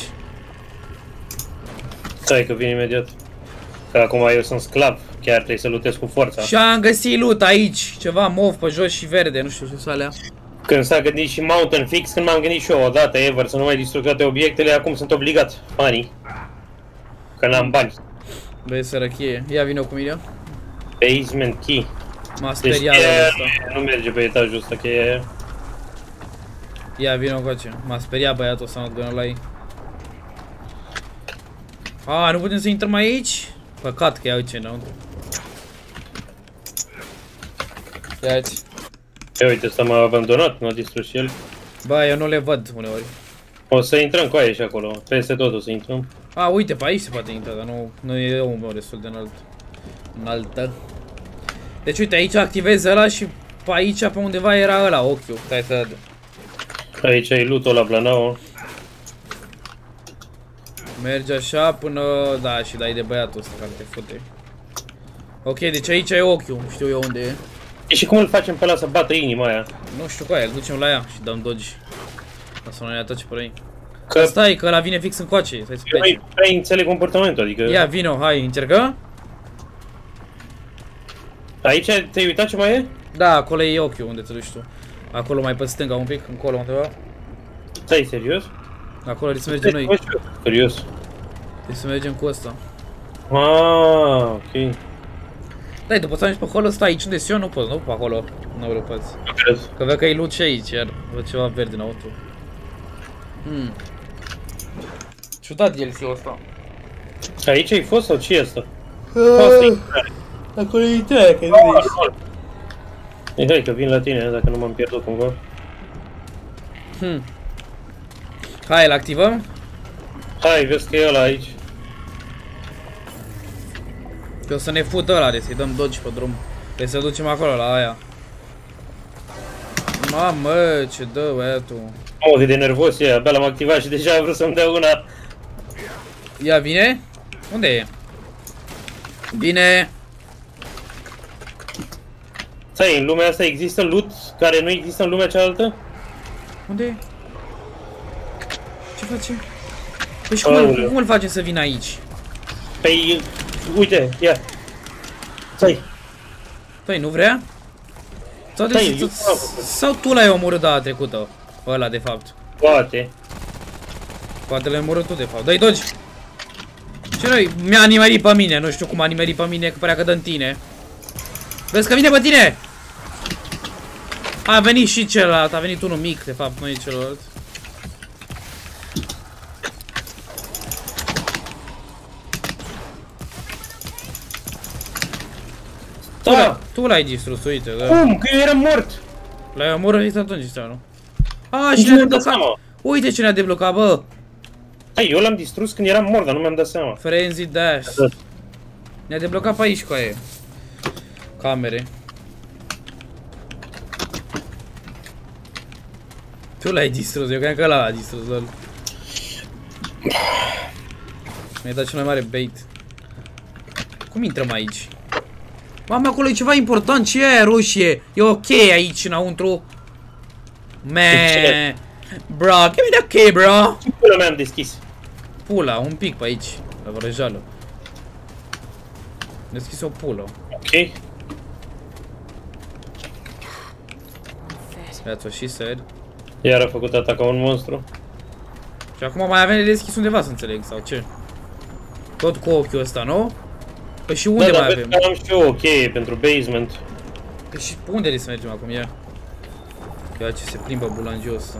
B: Stai că vin imediat. Că acum eu sunt sclav, chiar trebuie să lutez cu forța.
A: Și am găsit loot aici, ceva mov pe jos și verde, nu știu ce sunt alea.
B: Când s-a gândit și Mountain Fix, când m-am gândit și eu odată, ever, să nu mai distrug toate obiectele, acum sunt obligat, banii. Că n-am bani.
A: Băi, sărăchie, ia vină cu mine.
B: Basement key.
A: M-a
B: Deci
A: speriat
B: cheia
A: ăsta.
B: nu merge pe etajul ăsta, cheia aia.
A: Ia vină încoace, m-a speriat băiatul ăsta, not gonna lie. A, nu putem să intrăm aici? Păcat că ia uite înăuntru. Ia-ți.
B: E, uite, ăsta m-a abandonat, m-a distrus și el.
A: Bă, eu nu le văd uneori.
B: O să intrăm cu aia și acolo, peste tot o să intrăm.
A: A, uite, pe aici se poate intra, dar nu, nu e omul meu destul de înalt. Înaltă. Deci uite, aici activez ăla și pe aici, pe undeva era ăla, ochiul. Stai să văd.
B: Aici e loot-ul la Blanao.
A: Merge așa până... Da, și dai de băiatul ăsta care te fute. Ok, deci aici e ochiul, știu eu unde e.
B: E și cum îl facem pe ăla să bată inima aia?
A: Nu știu cu aia, îl ducem la ea și dăm dodge. O să nu ne atace pe ei.
B: Că
A: Stai, că ăla vine fix încoace, stai să
B: eu
A: pleci.
B: nu prea înțeleg comportamentul, adică...
A: Ia, vino, hai, încercă?
B: Aici te-ai uitat ce mai e?
A: Da, acolo e ochiul, unde te duci tu. Acolo mai pe stânga un pic, încolo undeva.
B: Stai, serios?
A: Acolo trebuie să mergem noi.
B: Serios.
A: Trebuie să mergem cu ăsta.
B: Ah, ok.
A: Da, tu poți să mergi pe acolo, stai aici unde sunt eu, nu pot, nu pe acolo. Nu vreau poți.
B: Nu cred.
A: Că văd că e loot și aici, iar văd ceva verde înăuntru. Hmm. Ciudat D L C-ul ăsta.
B: Aici ai fost sau ce e asta?
A: Acolo e intrarea, că nu ești.
B: Ei, hai că vin la tine, dacă nu m-am pierdut cumva.
A: Hmm. Hai, îl activăm?
B: Hai, vezi că e ăla aici.
A: Că o să ne fută ăla, de să-i dăm dodge pe drum. Trebuie să ducem acolo, la aia. Mamă, ce dă băiatul.
B: Mamă, cât de nervos e, abia l-am activat și deja a vrut să-mi dea una.
A: Ia, vine? Unde e? Bine.
B: Stai, în lumea asta există loot care nu există în lumea cealaltă?
A: Unde e? face? Păi și cum, cum îl facem să vină aici?
B: Păi, uite, ia. Stai.
A: Păi, nu vrea? Sau, de,
B: Stai,
A: sau tu l-ai omorât data trecută? Ăla, de fapt.
B: Poate.
A: Poate l-ai omorât tu, de fapt. Dă-i dogi! Ce noi? Mi-a nimerit pe mine, nu știu cum a nimerit pe mine, că părea că dă în tine. Vezi că vine pe tine! A venit și celălalt, a venit unul mic, de fapt, nu e celălalt.
B: Da.
A: Tu l-ai distrus, uite, da.
B: Cum? Că eu eram mort.
A: L-ai omorât atunci, sau nu? A, și
B: Nici
A: ne-a
B: nu mi-am dat
A: deblocat.
B: seama.
A: Uite ce ne-a deblocat, bă!
B: Hai, eu l-am distrus când eram mort, dar nu mi-am dat seama.
A: Frenzy Dash. Ne-a deblocat pe aici cu aia. Camere. Tu l-ai distrus, eu cred că ăla l-a distrus, lol. Mi-ai dat cel mai mare bait. Cum intrăm aici? Mamă, acolo e ceva important, ce e aia roșie? E ok aici înăuntru. Man. Bro, give me the key, bro.
B: Ce pula mea am deschis?
A: Pula, un pic pe aici, la vrăjeală. Deschis o pulă.
B: Ok.
A: That's what she said.
B: Iar a făcut ataca un monstru.
A: Și acum mai avem de deschis undeva, să înțeleg, sau ce? Tot cu ochiul ăsta, nu? Păi și unde
B: da,
A: mai
B: dar
A: avem?
B: vezi că am și eu o cheie pentru basement.
A: Păi și unde trebuie să mergem acum, ia? Ia ce se plimbă bulangios ăsta.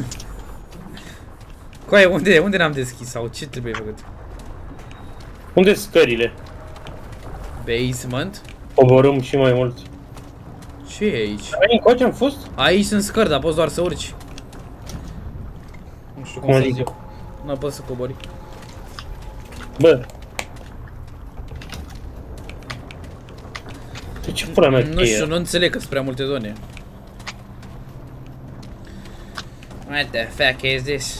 A: Coaie, unde, unde n-am deschis sau ce trebuie făcut?
B: Unde sunt scările?
A: Basement?
B: Coborâm și mai mult.
A: Ce e aici?
B: Ai încoace am fost?
A: Aici sunt scări, dar poți doar să urci. Nu știu cum
B: Cum
A: să
B: adică?
A: zic. Nu poți să cobori.
B: Bă. De ce pula mea
A: Nu
B: cheie?
A: știu, nu înțeleg că sunt prea multe zone. What the fuck is this?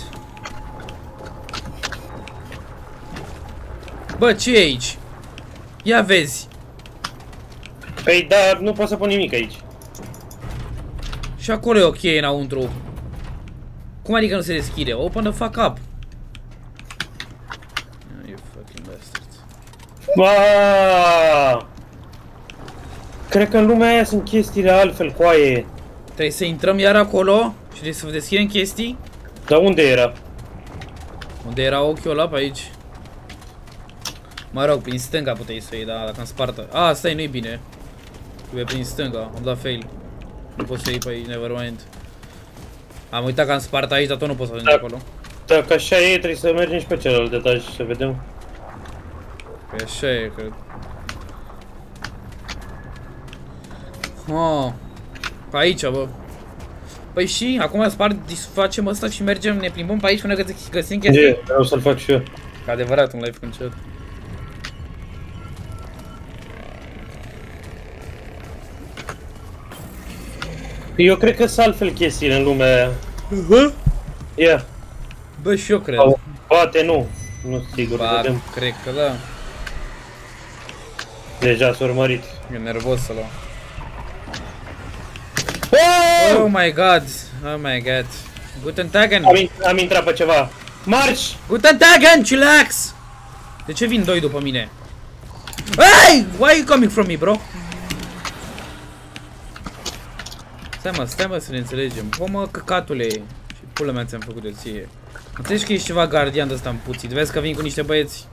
A: Bă, ce e aici? Ia vezi.
B: Păi da, nu pot să pun nimic aici.
A: Și acolo e o cheie înăuntru. Cum adică nu se deschide? Open the fuck up. Oh, you fucking bastards.
B: Ba! Cred că în lumea aia sunt chestiile altfel, coaie.
A: Trebuie să intrăm iar acolo și trebuie să deschidem chestii?
B: Dar unde era?
A: Unde era ochiul ăla? Pe aici. Mă rog, prin stânga puteai să iei, dar dacă îmi spartă. A, stai, nu-i bine. Trebuie prin stânga, am dat fail. Nu pot să iei pe aici, nevermind. Am uitat că am spart aici, dar tot nu pot să ajung
B: Da.
A: acolo.
B: Dacă așa e, trebuie să mergem și pe celălalt etaj să vedem.
A: Păi așa e, cred. Oh. Pe aici, bă. Păi și, acum spart, facem asta și mergem, ne plimbăm pe aici până găsim chestii.
B: E, vreau să-l fac și eu.
A: Ca adevărat, un live concert.
B: Eu cred că sunt altfel chestiile în lumea aia.
A: Uh-huh.
B: Ia.
A: Bă, și eu cred.
B: Sau poate nu. Nu sigur,
A: Ba,
B: vedem.
A: cred că da.
B: Deja s-a urmărit.
A: E nervos să luau.
B: Oh!
A: Oh my god. Oh my god. Guten Tagen.
B: Am, in am intrat pe ceva. Marci!
A: Guten Tagen, chillax. De ce vin doi după mine? Hey! Why are you coming from me, bro? Stai mă, stai mă să ne înțelegem. Bă, mă, căcatule. Și pula mea ți-am făcut de ție. Înțelegi că ești ceva gardian de ăsta împuțit. Vezi că vin cu niște băieți.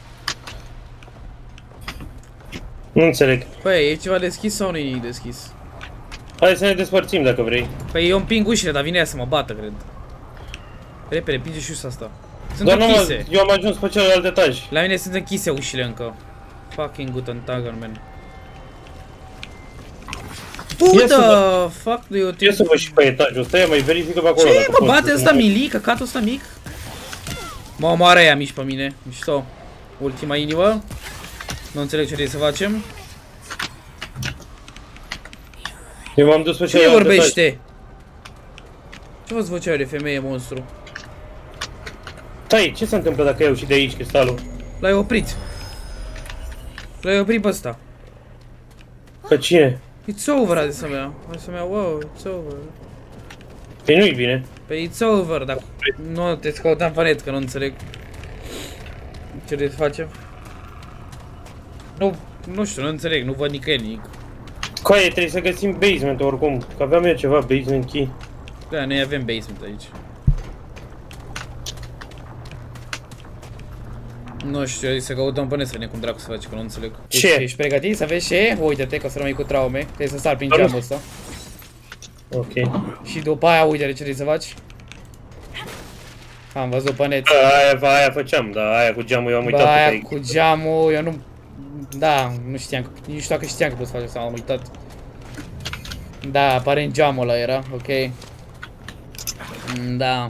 B: Nu înțeleg.
A: Păi, e ceva deschis sau nu e deschis?
B: Hai să ne despărțim dacă vrei.
A: Păi eu împing ușile, dar vine ea să mă bată, cred. Repede, pinge și ușa asta. Sunt
B: Dar nu mă,
A: închise.
B: eu am ajuns pe celălalt etaj.
A: La mine sunt închise ușile încă. Fucking Guten Tagen, man. Who
B: Ia să
A: the fuck do you
B: Ia
A: think?
B: să văd și pe etajul ăsta, ia mai verifică pe acolo.
A: Ce,
B: dacă
A: mă,
B: poți
A: bate
B: să-
A: ăsta milic, căcatul ăsta mic? Mă omoară ea mici pe mine, mișto. Ultima inimă. Nu înțeleg ce trebuie să facem.
B: Eu m-am dus pe
A: Ce
B: celălalt etaj.
A: vorbește? Ce vă vocea de femeie monstru?
B: Stai, ce se întâmplă dacă iau și de aici cristalul?
A: L-ai oprit. L-ai oprit pe ăsta.
B: Pe cine?
A: It's over, adică să-mi iau. Hai să-mi iau, wow, it's over.
B: Păi nu-i bine.
A: Păi it's over, dar nu te căutam pe net, că nu înțeleg. Ce de facem? Nu, nu știu, nu înțeleg, nu văd nicăieri nimic.
B: Coaie, trebuie să găsim basement oricum, că aveam eu ceva basement key.
A: Da, noi avem basement aici. Nu știu, eu zic să căutăm pe net să ne cum dracu să faci, că nu înțeleg.
B: Ce?
A: Ești, ești pregătit să vezi ce? Uite-te că o să rămâi cu traume, trebuie să sar prin geamul ăsta.
B: Ok.
A: Și după aia, uite-te ce trebuie să faci. Am văzut pe net.
B: Aia, aia făceam, da, aia cu geamul eu am uitat.
A: Bă, aia cu geamul, eu nu... Da, nu știam, nici nu știu dacă știam că poți face asta, am uitat. Da, aparent geamul ăla era, ok. Da.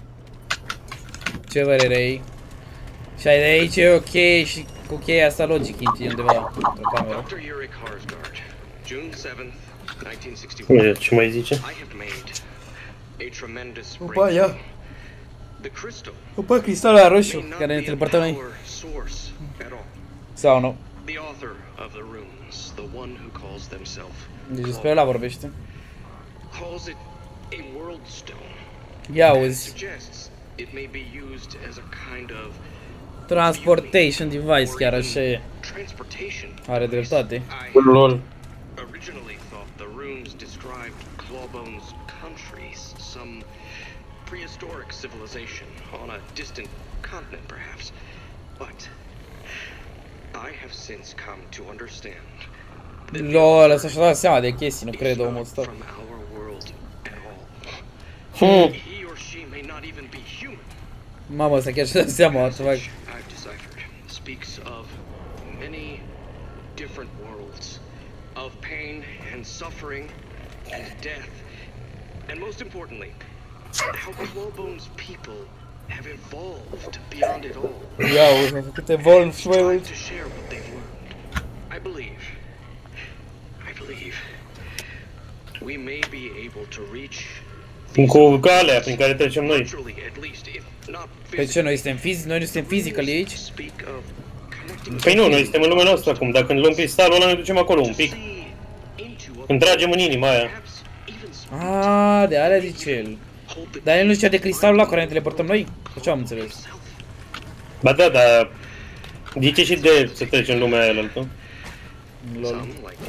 A: Ce părere ai? Și ai de aici e ok și cu cheia asta logic inti undeva într-o cameră.
C: doctor Yuri Karsgaard, June seventh, nineteen sixty-one.
B: Ce mai zice?
C: I have made a tremendous
A: Opa,
C: breakthrough.
A: ia.
C: The crystal
A: Opa, cristalul ăla
C: may
A: roșu,
C: not
A: care ne
C: be a
A: teleportă noi.
C: power source at all.
A: Sau nu?
C: The author of the runes, the one who calls themselves,
A: Deci despre ăla vorbește.
C: calls it a world stone.
A: Ia
C: And
A: auzi.
C: suggests it may be used as a kind of
A: Transportation device, chiar așa e.
C: transportation.
A: Are dreptate.
C: I
B: Lol.
C: originally thought the runes described Clawbone's countries, some prehistoric civilization on a distant continent, perhaps. But I have since come to understand that the
A: Lol,
C: author
A: ăsta și-a dat seama de chestii, nu
C: is
A: cred omul
C: not
A: ăsta.
C: from our world at all.
B: Hmm.
C: He or she may not even be human.
A: Mamă, ăsta chiar și-a dat seama, what the fuck.
C: I've deciphered speaks of many different worlds, of pain and suffering and death, and most importantly, how Clawbone's people have evolved beyond it all,
A: Ia auzi, m-a făcut evolve și mai
C: trying
A: mult.
C: to share what they've learned. I believe, I believe, we may be able to reach
B: Cu calea prin care trecem noi.
C: virtually, at least, if not
A: Pe ce, noi suntem fizici? Noi nu suntem physically aici?
C: speak of connecting
B: Păi nu, noi suntem în lumea noastră acum, dacă luăm cristalul ăla ne ducem acolo un pic. Când tragem în inima aia.
A: Aaaa, de alea zice el. Dar el nu știa de cristalul ăla care ne teleportăm noi? Sau ce am înțeles?
B: Ba da, dar... Zice și de să trecem în lumea aia altă.
A: Lol.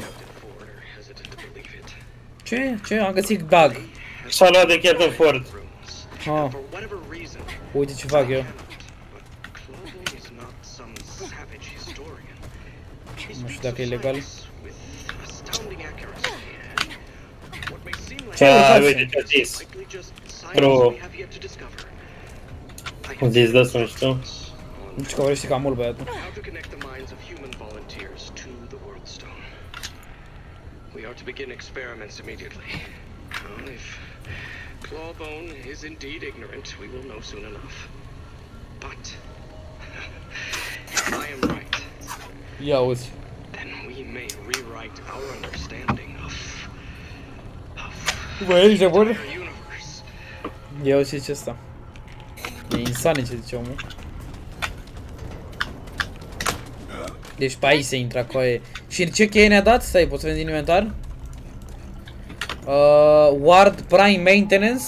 A: Ce? Ce? Am găsit bug.
B: S-a luat de Captain Ford.
A: Ah. Uite ce fac eu. Nu știu dacă e legal.
B: Ce a, uite ce a zis. Pro... Am zis de asta, nu știu.
A: Nu știu că vorbește cam mult băiatul.
C: We are to begin experiments immediately. Well, if Clawbone is indeed ignorant, we will know soon enough. But I am right.
A: Ia auzi.
C: Then we may rewrite our understanding of of
A: Bă, ești de bun?
C: our universe.
A: Ia auzi ce ăsta. E insane ce zice omul. Deci pe aici se intră cu aia. Și ce cheie ne-a dat? Stai, poți să vezi din inventar? Uh, Ward Prime Maintenance.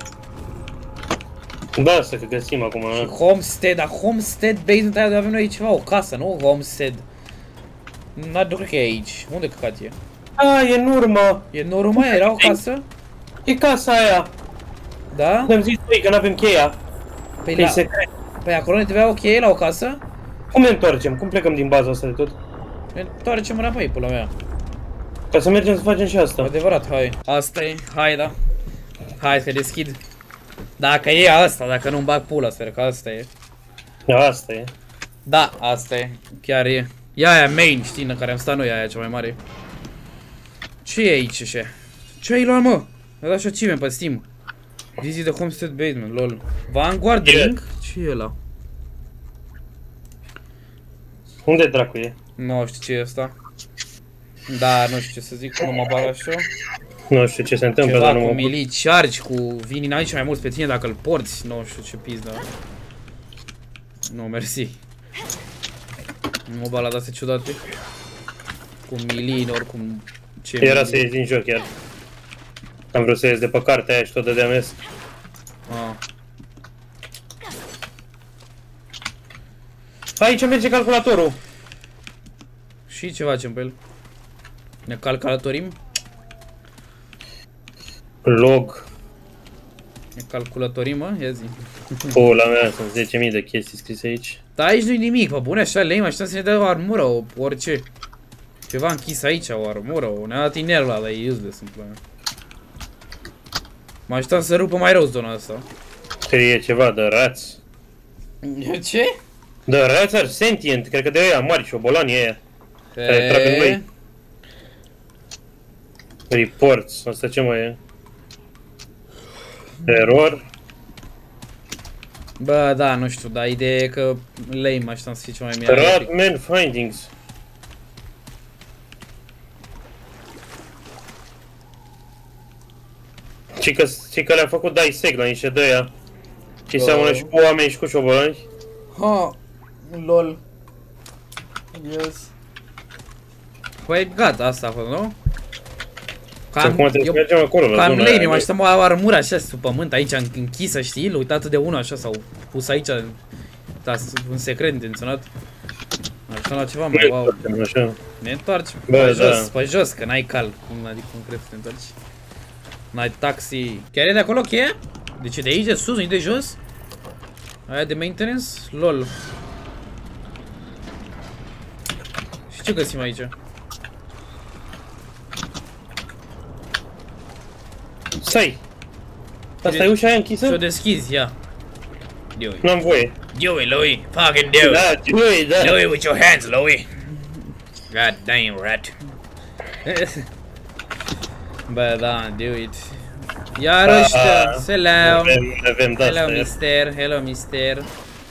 B: Da, să găsim acum.
A: Și Homestead, dar Homestead Basement aia avem noi ceva, o casă, nu? Homestead. Nu, nu cred că e aici. Unde căcat e?
B: A, e în urmă.
A: E în urmă? Era o casă?
B: E casa aia.
A: Da?
B: Ne-am zis noi că n-avem cheia.
A: Păi,
B: Că e
A: la...
B: secret.
A: păi acolo ne trebuia o cheie la o casă?
B: Cum ne întoarcem? Cum plecăm din baza asta de tot?
A: Ne întoarcem înapoi, pula mea.
B: Ca să mergem să facem și asta.
A: Adevărat, hai. Asta e, hai, da. Hai să deschid. Dacă e asta, dacă nu-mi bag pula, sper că asta e.
B: Da, asta e.
A: Da, asta e, chiar e. E aia main, știi, în care am stat noi, aia cea mai mare. Ce e aici, ce? Ce ai luat, mă? Mi-a dat și achievement pe Steam. Visit the Homestead Basement, lol. Vanguard
B: Yeah.
A: Drink? Ce e ăla?
B: Unde dracu e?
A: Nu știu ce e asta. Da, nu știu ce să zic, nu mă bag așa.
B: Nu știu ce se întâmplă,
A: Ceva
B: dar nu
A: cu
B: mă...
A: melee charge, cu vin aici mai mulți pe tine dacă îl porți. Nu știu ce pizda. Nu, mersi. Nu mă bag la de-astea ciudate. Cu melee, oricum... Ce
B: Era
A: melee.
B: să ies din joc chiar. Am vrut să ies de pe cartea aia și tot dădeam ies.
A: Ah.
B: Aici merge calculatorul.
A: Și ce facem pe el? Ne calculatorim?
B: Log.
A: Ne calculatorim, mă? Ia zi.
B: Pula mea, sunt zece mii de chestii scrise aici.
A: Dar aici nu-i nimic, pe bune, așa lame, așteptăm să ne dea o armură, o, orice. Ceva închis aici, o armură, o ne-a dat inerul ăla, dar e useless în plan. Mă așteptam să rupă mai rău zona asta.
B: Scrie ceva de rați.
A: Ce?
B: De rați are sentient, cred că de aia mari și obolanii aia. Care trag în noi. Reports, asta ce mai e? Error.
A: Bă, da, nu știu, dar ideea e că lame, așteptam să fie ceva mai mie.
B: Radman findings. Și că, și că le-a făcut dissect la niște de aia. Și
A: Bă.
B: seamănă și cu oameni și cu șobolani.
A: Ha, lol. Yes. Păi gata, asta a fost, nu?
B: Cam, acum trebuie să mergem acolo la
A: cam
B: zona
A: lame,
B: aia.
A: mă așteptam o armură așa sub pământ, aici închisă, știi? Uitată de unul așa, sau pus aici, da, un secret intenționat. Așa la ceva mai wow.
B: Așa.
A: Ne întoarcem
B: Bă,
A: pe
B: da.
A: jos, pe jos, că n-ai cal. Cum adică concret să te întorci? N-ai taxi. Chiar e de acolo cheia? Deci e de aici de sus, nu de jos? Aia de maintenance? Lol. Și ce găsim aici?
B: Stai! Asta e ușa aia închisă?
A: Și-o deschizi, ia. Do it.
B: N-am voie.
A: Do it, Louis. Fucking do it.
B: Da, ui, da.
A: Do it with your hands, Louis. God damn rat. Bă, da, do it. Iar ăștia, hello.
B: Avem, avem de
A: Hello,
B: asta,
A: mister. Hello, mister.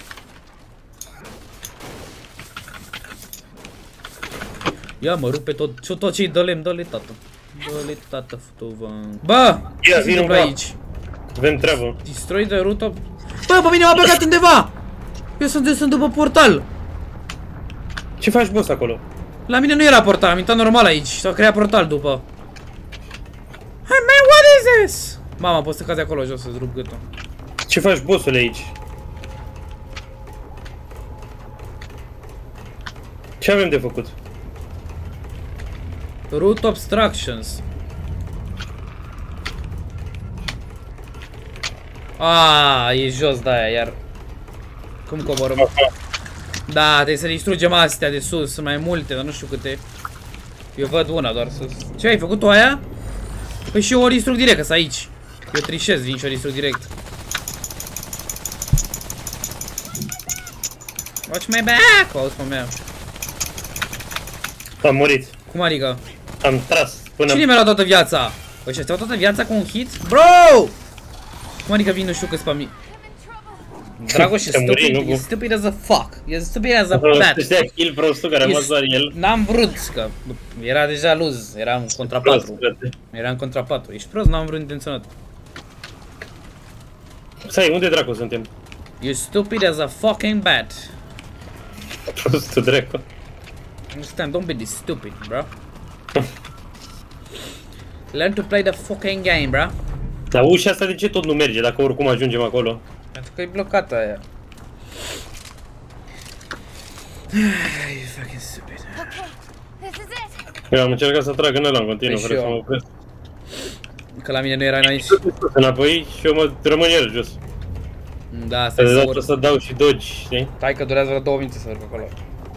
A: Ia mă, rupe tot, ce tot ce-i dă-le-mi, dă-le, tată. Dă-le, tată, futovă. Bă, ce se
B: vin
A: întâmplă
B: în
A: aici?
B: Avem treabă.
A: Destroy the root of... Bă, pe mine m-a băgat undeva! Eu sunt, sunt după portal.
B: Ce faci, boss, acolo?
A: La mine nu era portal, am intrat normal aici. S-a creat portal după. Hey man, what is this? Mama, poți să cazi acolo jos să-ți rup gâtul.
B: Ce faci, bossule, aici? Ce avem de făcut?
A: Root obstructions. Ah, e jos de aia, iar. Cum coborăm? Da, trebuie să distrugem astea de sus, sunt mai multe, dar nu știu câte. Eu văd una doar sus. Ce ai făcut tu aia? Păi și eu o distrug direct, că-s aici. Eu trișez, vin și o distrug direct. Watch my back! Auzi pe mea.
B: Am murit.
A: Cum adică?
B: Am tras până...
A: Cine mi-a luat toată viața? Păi și-a toată viața cu un hit? Bro! Cum adică vin nu știu câți pe mine? Dragoș e stupid, e stupid as a fuck. E stupid as a bat.
B: Ăștia kill prostul care a rămas doar el.
A: N-am vrut, că era deja lose, era în contra patru. Era în contra patru. Ești prost, n-am vrut intenționat.
B: Stai, unde dracu suntem?
A: You stupid as a fucking bat.
B: Prostul dracu.
A: Understand, don't be this stupid, bro. Learn to play the fucking game, bro.
B: Dar ușa asta de ce tot nu merge, dacă oricum ajungem acolo?
A: Pentru că e blocată aia. You fucking stupid.
D: This is it.
B: Eu am încercat să trag în ăla în continuu,
A: Păi
B: vreau
A: și
B: să
A: eu.
B: mă opresc.
A: Că la mine nu era înainte.
B: Înapoi și eu mă rămân el jos.
A: Da, asta e
B: De
A: sigur.
B: data să dau și dodge, știi?
A: Hai că durează vreo două minute să urc acolo.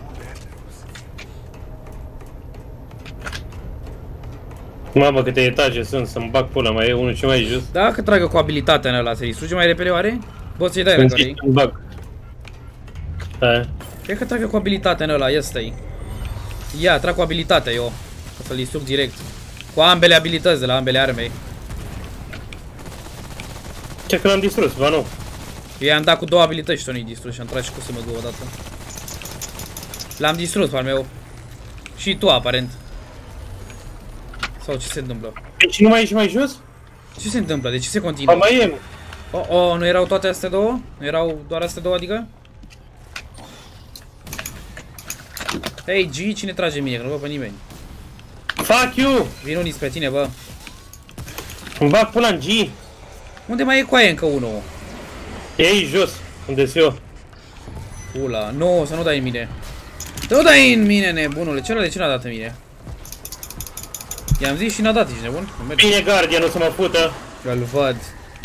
B: Mamă, câte etaje sunt, să-mi bag pula, mai e unul ce mai jos.
A: Dacă tragă cu abilitatea în ăla, se distruge mai repede oare? Poți să-i dai
B: Când
A: dacă
B: zici,
A: vrei.
B: îmi bag. Hai.
A: Cred că tragă cu abilitatea în ăla, ia stai. Ia, trag cu abilitatea eu. O să-l distrug direct. Cu ambele abilități de la ambele arme.
B: Ce că l-am distrus, ba nu.
A: Eu i-am dat cu două abilități și nu-i distrus și am tras și cu sumă două odată. L-am distrus pe al meu. Și tu, aparent. Sau ce se întâmplă?
B: Deci nu mai ești mai jos?
A: Ce se întâmplă? De ce se
B: Ba
A: continuă?
B: mai e.
A: Oh, oh, nu erau toate astea două? Nu erau doar astea două, adică? Hei, G, cine trage mine? Că nu văd pe nimeni.
B: Fuck you!
A: Vin unii spre tine, bă.
B: Îmi bag pula în G.
A: Unde mai e coaie încă unul?
B: E aici jos, unde sunt eu.
A: Ula, nu, să nu dai în mine. Să nu dai în mine, nebunule. Ce de ce n-a dat în mine? I-am zis și n-a dat, ești nebun?
B: Bine, Guardian, o să mă pută.
A: Îl văd.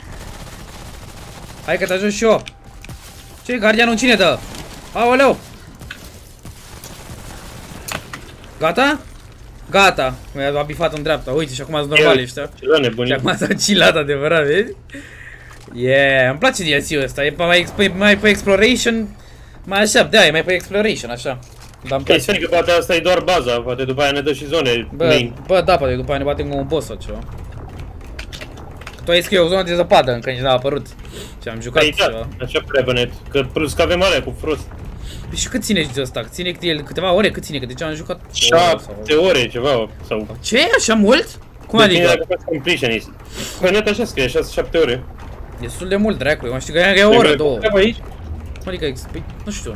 A: Hai că te ajut și eu. Ce, Guardianul cine dă? Aoleu! Gata? Gata. Mi-a bifat în dreapta. Uite, și acum sunt normali ăștia.
B: Ceva nebunit.
A: Și acum s-au chillat adevărat, vezi? Yeah, îmi place D L C-ul ăsta. E mai, pe, mai pe exploration. Mai așa, da, e mai pe exploration, așa. Dar îmi
B: Păi,
A: place.
B: că poate asta e doar baza, poate după aia ne dă și zone
A: Bă,
B: main.
A: bă, da, poate după aia ne batem cu un boss sau ceva. Tu ai scris o zonă de zăpadă, încă nici n-a apărut. Și am jucat
B: Păi
A: ceva.
B: da, așa Prevenet, că plus că avem alea cu Frost.
A: Păi și cât ține de ăsta? Ține el câteva ore? Cât ține? Că de ce am jucat?
B: șapte ore ceva, sau...
A: Ce? Așa mult? Cum
B: Depinde
A: adică?
B: dacă faci completionist. Pe net așa scrie, șase șapte ore.
A: Destul de mult, dracu. Eu mă știu că e o oră, două.
B: Treaba aici?
A: Adică, păi, nu știu.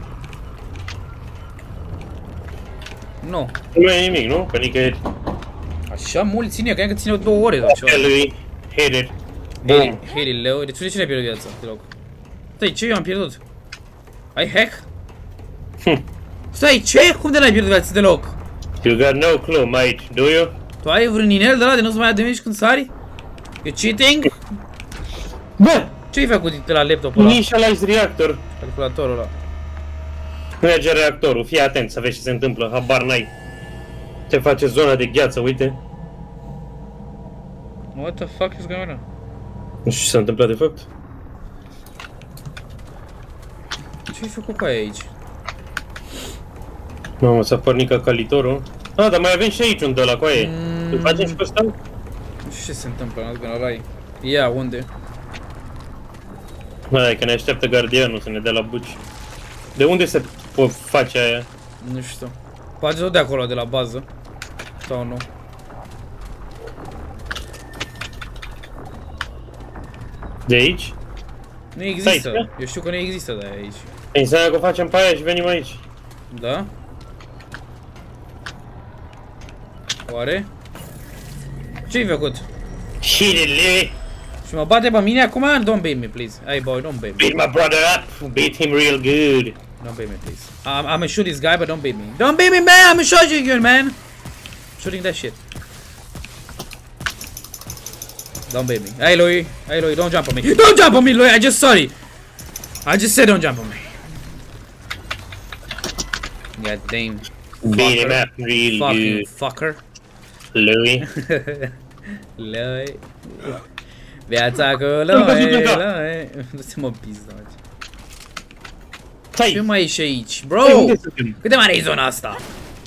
A: Nu.
B: Nu e nimic, nu? Că nicăieri.
A: Așa mult ține, că ține două ore sau ceva.
B: El lui Hater.
A: Heri,
B: Bum.
A: Heri, leu. Deci de ce ne-ai pierdut viața? Deloc. Stai, ce eu am pierdut? Ai hack?
B: Hm.
A: Stai, ce? Cum de n-ai pierdut viața deloc?
B: You got no clue, mate, do you?
A: Tu ai vreun inel de ăla de nu-ți mai ia damage când sari? E cheating?
B: Bă!
A: Ce-ai făcut de la laptopul ăla?
B: Initialize reactor.
A: Calculatorul ăla.
B: Merge reactorul, fii atent să vezi ce se întâmplă, habar n-ai. Se face zona de gheață, uite.
A: What the fuck is going on?
B: Nu știu ce s-a întâmplat de fapt.
A: Ce-ai făcut cu aia aici?
B: Mamă, s-a pornit ca calitorul. Ah, dar mai avem și aici un de ăla cu aia.
A: Mm.
B: Îl facem și pe ăsta?
A: Nu știu ce se întâmplă, n-ați gândit la rai. Ia, unde?
B: Hai că ne așteaptă gardianul să ne dea la buci. De unde se po- face aia?
A: Nu știu. Poate tot de acolo, de la bază. Sau nu.
B: De aici?
A: Nu există.
B: Stai,
A: Eu știu că nu există de aia aici.
B: Înseamnă că facem pe aia și venim aici.
A: Da? Oare? Ce-ai făcut?
B: Shitty,
A: Și mă bate pe mine acum? Don't bait me, please. Hey boy, don't bait me.
B: beat my brother up, beat him real good.
A: Don't bait me, please. I'm, I'm gonna shoot this guy, but don't bait me. Don't bait me, man! I'm shooting you, man! Shooting that shit. Don't bait me. Hey, Louis. Hey, Louis, don't jump on me. Don't jump on me, Louis! I just saw you. I just said don't jump on me. God damn.
B: Beat him
A: Fucker.
B: up real
A: Fucking
B: good.
A: fucker.
B: Louis.
A: Lui. Viața cu
B: Am
A: lui,
B: căzut în cap.
A: lui. Du-te mă pizda.
B: Stai!
A: Ce mai ești aici,
B: Stai,
A: bro?
B: unde suntem?
A: Cât de mare e zona asta?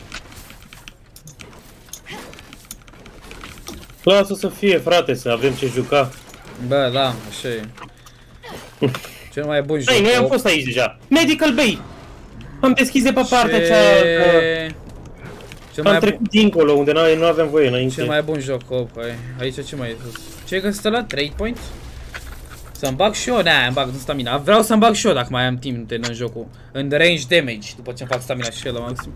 B: Lasă să fie, frate, să avem ce juca.
A: Bă, da, așa e. Cel mai bun joc.
B: Stai, noi am fost aici deja. Medical Bay! Am deschis de pe partea
A: Ce-
B: cea...
A: Cel
B: Am
A: mai, bu-
B: trecut dincolo, unde nu nu aveam voie
A: cel
B: înainte.
A: mai bun joc, op, hai. Aici ce mai e sus? Ce ai găsit ăla? trei point? Să-mi bag și eu? Nah, îmi bag în stamina. Vreau să-mi bag și eu dacă mai am timp în jocul. În range damage, după ce-mi fac stamina și el la maxim.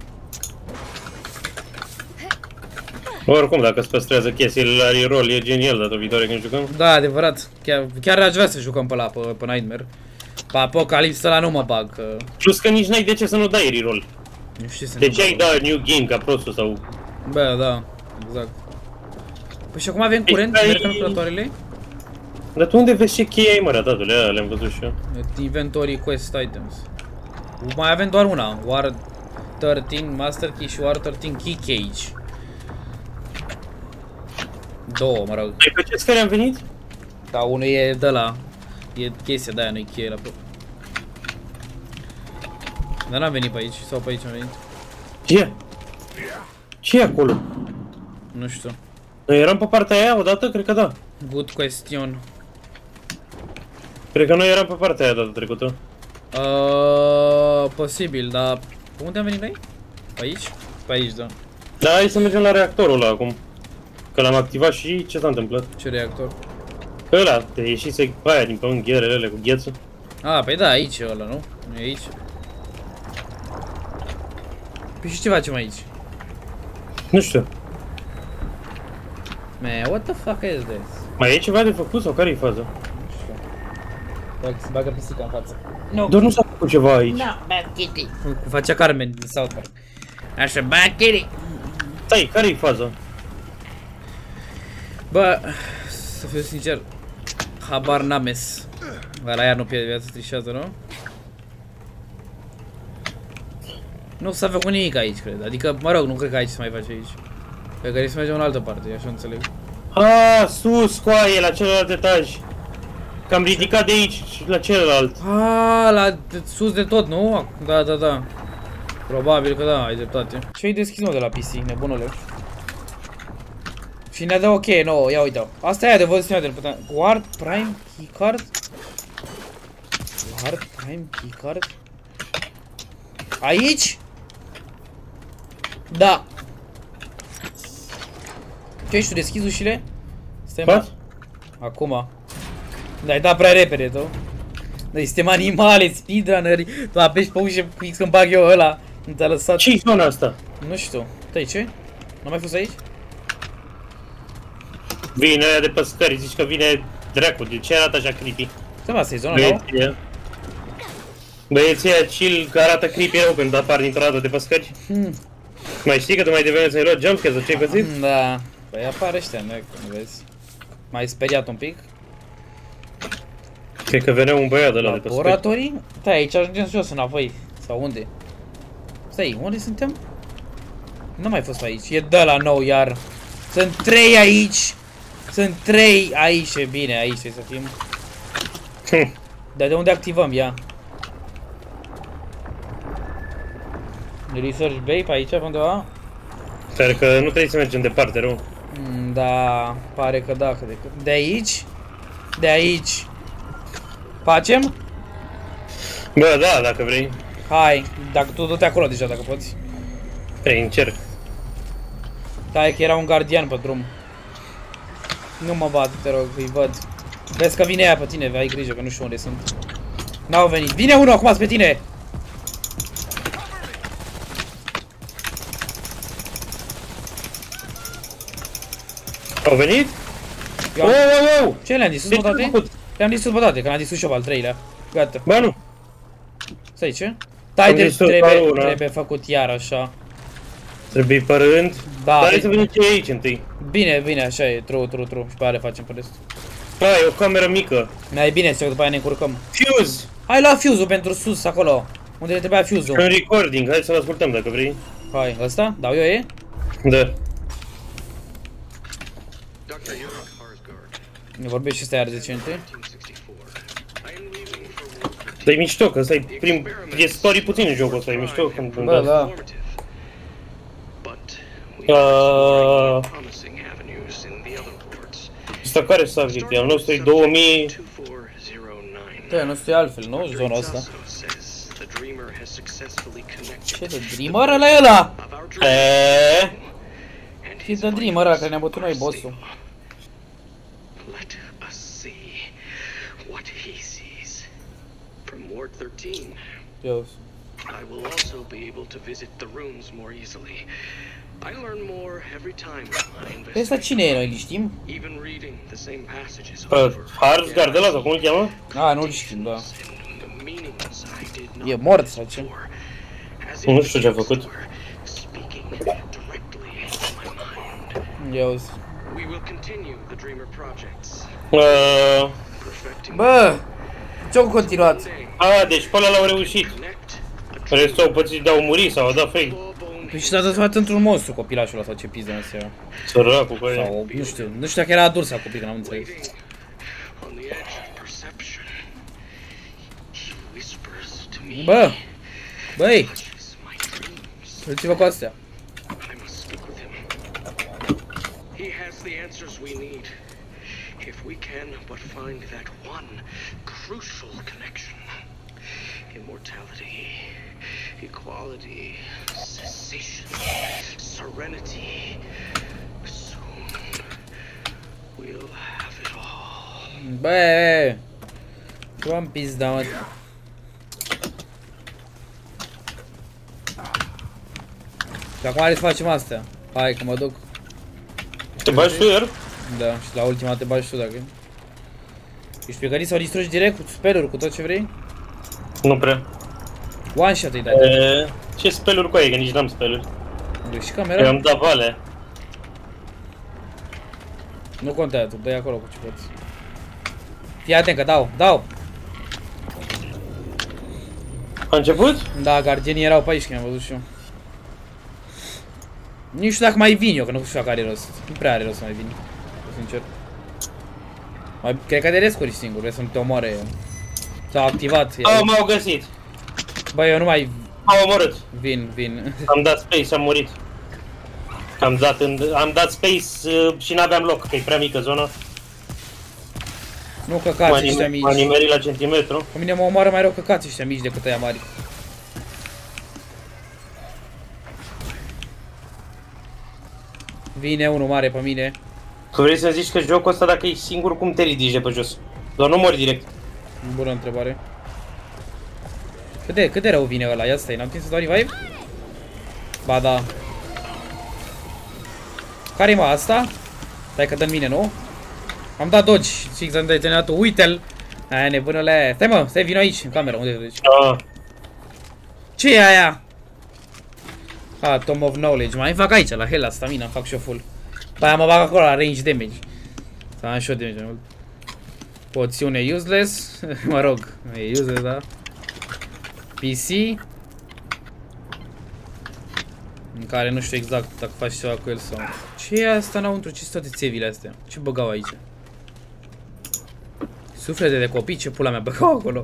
B: Oricum, dacă îți păstrează chestiile la reroll, e genial data viitoare când jucăm.
A: Da, adevărat. Chiar, chiar aș vrea să jucăm pe ăla, pe, pe Nightmare. Pe Apocalypse ăla nu mă bag, că...
B: Plus că nici n-ai de ce să nu dai reroll.
A: Nu știu ce se
B: De ce ai
A: întâmplă.
B: da new game ca prostul sau...
A: Bă, da, exact. Păi și acum avem curent,
B: Deci ai-
A: merg calculatoarele?
B: Dar tu unde vezi ce cheie ai, mă, ratatule? Aia le-am văzut și eu.
A: Inventory quest items. Mai avem doar una. War treisprezece Master Key și War treisprezece Key Cage. Două, mă rog.
B: Păi pe ce scări am venit?
A: Da, unul e de la. E chestia de aia, nu-i cheie la pro. Dar n-am venit pe aici, sau pe aici am venit.
B: Ce? Ce e acolo?
A: Nu știu.
B: Noi eram pe partea aia odată? Cred că da.
A: Good question.
B: Cred că noi eram pe partea aia data trecută.
A: Uh, posibil, dar pe unde am venit noi? Pe aici? Pe aici, da.
B: Da, hai să mergem la reactorul ăla acum. Că l-am activat și ce s-a întâmplat?
A: Ce reactor?
B: Ăla, te ieșise aia din pământ, gherele alea cu gheță.
A: Ah, păi da, aici e ăla, nu? Nu e aici? Păi și ce facem aici?
B: Nu știu.
A: Man, what the fuck is this?
B: Mai e ceva de făcut sau care-i faza?
A: Nu știu. Dacă se bagă pisica în față. Nu.
B: Doar nu s-a făcut ceva aici.
A: No, bad kitty. Cum facea Carmen din South Park. Așa, bad kitty.
B: Stai, care-i faza?
A: Bă, să fiu sincer, habar n-am-es. Bă, la ea nu pierde viață, trișează, nu? Nu s-a făcut nimic aici, cred. Adică, mă rog, nu cred că aici se mai face aici. Pe care să mergem în altă parte, așa înțeleg.
B: Ah, sus, coaie, la celălalt etaj. Că am ridicat de aici și la celălalt.
A: Ah, la de, sus de tot, nu? Da, da, da. Probabil că da, ai dreptate. Ce-ai deschis, mă, de la P C, nebunule? Și ne dă ok, nouă, ia uite-o. Asta e adevărat, de putem. Guard Prime Keycard? Guard Prime Keycard? Aici? Da. Ce ești tu, deschizi ușile? Stai, mă. Acum. Da, ai dat prea repede, tu. Noi suntem animale, speedrunneri. Tu apeși pe ușă cu X când bag eu ăla. Nu te-a lăsat.
B: Ce-i zona asta?
A: Nu știu. Stai, ce? N-am mai fost aici?
B: Vine aia de păscări, zici că vine dracu, de ce arată așa creepy?
A: Stai, mă, asta e zona nouă?
B: Băieții Băieții aia chill că arată creepy rău când apar dintr-o dată de păscări.
A: Hmm.
B: Mai știi că tu mai devreme ți-ai luat jumpscare sau ce-ai pățit?
A: Da. Păi apar ăștia, nu vezi. M-ai speriat un pic.
B: Cred că venea un băiat de la de păscări.
A: Laboratorii? Da, aici ajungem jos înapoi. Sau unde? Stai, unde suntem? Nu mai fost aici. E de la nou iar. Sunt trei aici. Sunt trei aici. E bine, aici trebuie să fim. Dar de unde activăm ea? Research Bay pe aici undeva?
B: Sper că nu trebuie să mergem departe, rău.
A: Mm, da, pare că da. De, de aici? De aici. Facem?
B: Bă, da, dacă vrei.
A: Hai, dacă tu du-te acolo deja, dacă poți.
B: Vrei, încerc.
A: Da, e că era un gardian pe drum. Nu mă bat, te rog, îi văd. Vezi că vine ea pe tine, ai grijă că nu știu unde sunt. N-au venit. Vine unul acum pe tine!
B: Au venit?
A: Eu
B: Oh,
A: am...
B: oh, oh!
A: Ce le-am distrus
B: De ce
A: bătate?
B: ai făcut?
A: Le-am distrus bătate, că l-am distrus și eu al treilea. Gata.
B: Bă, nu.
A: Stai, ce? Stai,
B: Am
A: de,
B: distrus
A: trebuie,
B: doar una.
A: trebuie făcut iar așa.
B: Trebuie părând.
A: Da,
B: Dar hai
A: bine.
B: să vedem ce e aici întâi.
A: Bine, bine, așa e, true, true, true. Și pe aia le facem pe restul.
B: Da, e o cameră mică.
A: Mai bine, să după aia ne încurcăm.
B: Fuse!
A: Hai, lua fuse-ul pentru sus, acolo. Unde trebuia fuse-ul.
B: În recording, hai să-l ascultăm dacă vrei.
A: Hai, ăsta? Dau eu, e?
B: Da.
C: Doctor Yuri Karsgaard,
A: Ne vorbești și ăsta iar decente.
C: nineteen sixty-four. I am leaving for work.
B: Dar e mișto, că ăsta e prim... E story puțin în jocul ăsta, e mișto când...
A: Bă, da.
C: Informative. But we
B: Uh,
C: have promising avenues in the other wards.
B: Ăsta care s-a văzut? Al nostru e două mii...
C: two four zero nine.
A: Da, nu știu altfel, nu? Zona asta.
C: Also says the dreamer has successfully connected
A: Ce de dreamer ăla e ăla?
C: of our dream.
B: Eee?
C: And
A: Ce
C: his
A: de dreamer ăla care ne-a bătut noi bossul?
C: Let us see what he sees. From Ward thirteen,
A: Eu.
C: I will also be able to visit the rooms more easily. I learn more every time I
A: Ăsta cine e, noi îl știm?
C: Even reading the same passages
B: Uh,
C: over.
B: Harsgard ăla sau cum îl cheamă?
A: A, nu îl știm, da.
C: And meanings I did not
A: E mort sau ce?
C: before. As
B: Nu
C: if
B: știu ce a
C: the
B: făcut.
C: were speaking directly into my mind.
A: Eu.
C: We will continue the Dreamer projects.
B: Uh,
C: Perfecting
A: Bă! Ce-au continuat?
B: a, deci pe ăla l-au reușit.
C: connect
B: Restul au pățit, dar au murit sau au dat fail.
A: Păi și s-a transformat într-un monstru copilașul ăla sau ce piză mă se
B: Săracul cu aia.
A: Sau, nu știu, nu știu dacă era adult sau copil, că n-am înțeles.
C: on the edge of perception. He whispers to me.
A: Bă! Băi!
C: Hushes my dreams.
A: Uite-vă cu astea.
C: I must speak with him. He has the answers we need. If we can but find that one crucial connection. Immortality, equality, cessation, serenity. Soon we'll have it all.
A: Bă! Tu-am pizda, mă. Și acum hai să facem astea. Hai că mă duc.
B: Te bagi tu iar?
A: Da, și la ultima te bagi tu dacă... Ești pregătit să o distrugi direct cu spell-uri, cu tot ce vrei?
B: Nu prea.
A: One shot îi dai.
B: E, ce spell-uri cu aia, că nici n-am spell-uri.
A: Deci și
B: Eu
A: camera?
B: am dat vale.
A: Nu contează, tu dai acolo cu ce poți. Fii atent că dau, dau!
B: A început?
A: Da, gardienii erau pe aici când am văzut și eu. Nici știu dacă mai vin eu, că nu știu dacă are rost. Nu prea are rost să mai vin, sincer. Mai, cred că de rescuri singur, vrei să nu te omoare. S-a activat.
B: Au, m-au găsit.
A: Bă, eu nu mai
B: M-au omorât.
A: vin, vin.
B: Am dat space, am murit. Am dat, în, am dat space uh, și n-aveam loc, că e prea mică zona.
A: Nu căcați ăștia mici.
B: M-a nimerit la centimetru.
A: Pe mine mă omoară mai rău căcați ăștia mici decât aia mari. Vine unul mare pe mine.
B: Tu vrei să zici că jocul ăsta, dacă e singur, cum te ridici de pe jos? Doar nu mori direct.
A: Bună întrebare. Cât de, cât de rău vine ăla? Ia stai, n-am timp să dau revive? Ba da. Care-i mă asta? Stai că dă în mine, nu? Am dat dodge, fix am determinat-o, uite-l! Aia nebunule, stai mă, stai vino aici, în cameră, unde te duci?
B: Ah.
A: Ce e aia? Ah, Tom of Knowledge, mai fac aici, la hell, la stamina, fac și eu full. Pe aia mă bag acolo la range damage. Să am și eu damage mult. Poțiune useless, mă rog, e useless, da? P C. În care nu știu exact dacă faci ceva cu el sau... Ce e asta înăuntru? Ce sunt toate țevile astea? Ce băgau aici? Suflete de copii? Ce pula mea băgau acolo?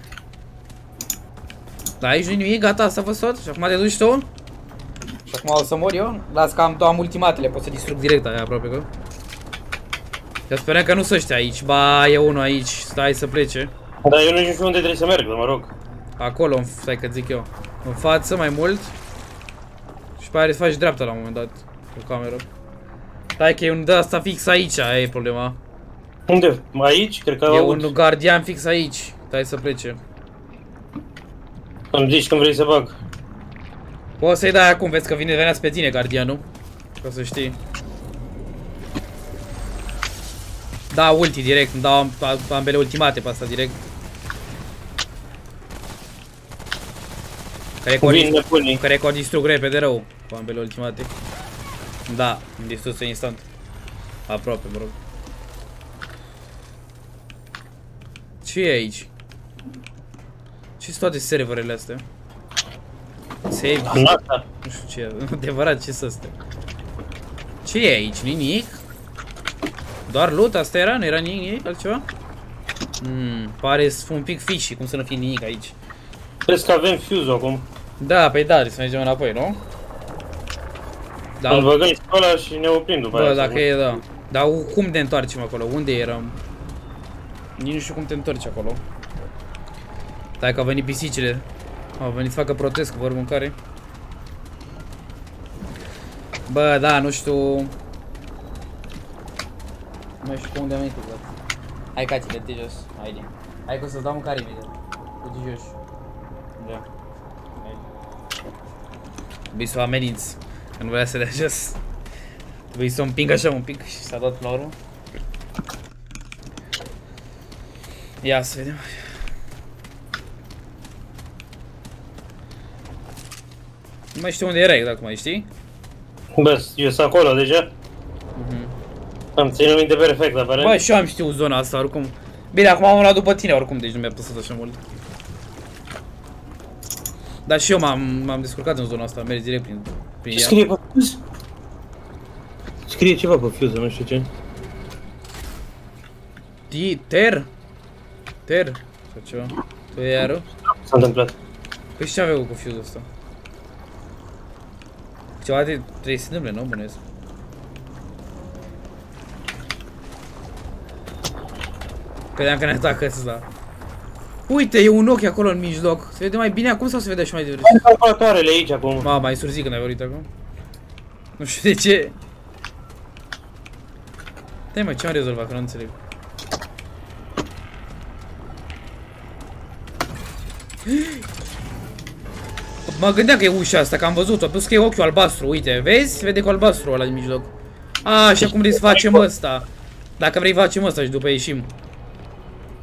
A: Da, aici nu-i nimic, gata, asta a fost tot? Și acum te duci tu? Și acum o să mor eu? Las că am, am ultimatele, pot să distrug direct aia aproape că... Eu sperăm că nu sunt ăștia aici, ba, e unul aici, stai să plece.
B: Dar eu nu știu unde trebuie să merg, dar mă rog.
A: Acolo, stai că zic eu. În față, mai mult. Și pare să faci dreapta la un moment dat, cu cameră. Stai că e un de asta fix aici, aia e problema.
B: Unde? Aici? Cred că
A: E
B: aud.
A: un gardian fix aici, stai să plece.
B: Îmi zici când vrei să bag.
A: Poți să-i dai acum, vezi că vine venea pe tine gardianul. Ca să știi. Da, ulti direct, îmi dau ambele ultimate pe asta direct. Care că o distrug repede rău cu ambele ultimate. Da, am distrus instant. Aproape, mă rog. Ce e aici? Ce sunt toate serverele astea? Save? Nu știu ce e, adevărat, ce sunt astea? Ce e aici? Nimic? Doar loot? Asta era? Nu era nimic, nimic altceva? Hmm, pare un pic fishy, cum să nu fie nimic aici.
B: Crezi că avem fuse acum?
A: Da, păi da, trebuie să mergem înapoi, nu?
B: Da. Îl băgăm pe ăla și ne oprim după aia.
A: Bă, dacă e, da. Dar cum ne întoarcem acolo? Unde eram? Nici nu știu cum te întorci acolo. Stai că au venit pisicile. Au venit să facă protest cu vorba în care. Bă, da, nu știu. Nu știu unde am venit exact. Hai, Cati, de te jos. Haide. Hai că o să-ți dau mâncare imediat. Cu te jos. Da. Trebuie să o ameninți. Că nu vrea să dea jos. Trebuie să o împing așa un pic și s-a dat până la urmă. Ia să vedem. Nu mai știu unde era exact, mai știi?
B: Bă, eu sunt acolo deja.
A: Mhm.
B: Am ținut minte perfect, aparent.
A: Bă, și eu am știut zona asta oricum. Bine, acum am luat după tine oricum, deci nu mi-a păsat așa mult. Dar și eu m-am descurcat în zona asta, am mers direct prin, prin
B: Ce
A: ea.
B: scrie pe fuse? Scrie ceva pe fuse, nu știu ce.
A: Ti, ter? Ter? Sau ceva? Tu e iară?
B: S-a întâmplat.
A: Păi și ce avea cu fuse-ul ăsta? Ceva de trebuie să se întâmple, nu? Bănesc. Credeam că ne atacă ăsta. Uite, e un ochi acolo în mijloc. Se vede mai bine acum sau se vede și mai devreme?
B: Am calculatoarele aici acum.
A: Mama, mai surzi când ai vorbit acum. Nu știu de ce. Stai mă, ce am rezolvat, că nu înțeleg. Mă gândeam că e ușa asta, că am văzut-o, plus că e ochiul albastru, uite, vezi? Se vede cu albastru ăla din mijloc. A, și acum vrei să facem ăsta. Dacă vrei facem ăsta și după ieșim.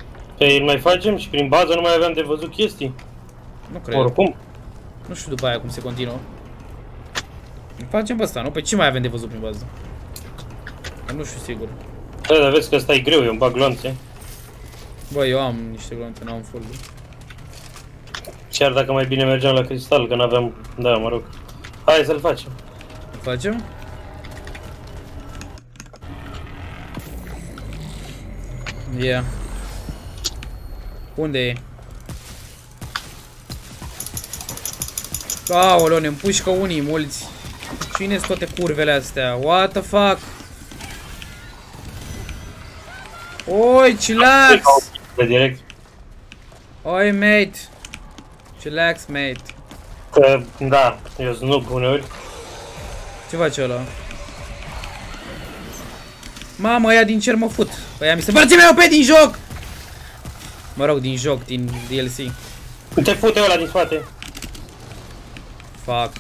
B: Păi îl mai facem și prin bază nu mai aveam de văzut chestii.
A: Nu cred.
B: Oricum.
A: Nu știu după aia cum se continuă. Îl facem pe ăsta, nu? Pe ce mai avem de văzut prin bază? Că nu știu sigur.
B: Da, dar vezi că ăsta e greu, eu îmi bag glonțe.
A: Bă, eu am niște glonțe, n-am full.
B: Chiar dacă mai bine mergeam la cristal, că n-aveam... Da, mă rog. Hai să-l facem.
A: Îl facem? Yeah. Unde e? Aoleu, ne împușcă unii mulți. Cine-s toate curvele astea? What the fuck? Oi, chillax!
B: De direct.
A: Oi, mate. Chillax, mate.
B: Că, da, eu sunt noob uneori.
A: Ce face ăla? Mamă, ăia din cer mă fut. Ăia mi se face meu pe din joc! Mă rog, din joc, din D L C.
B: Te fute ăla din spate.
A: Fuck.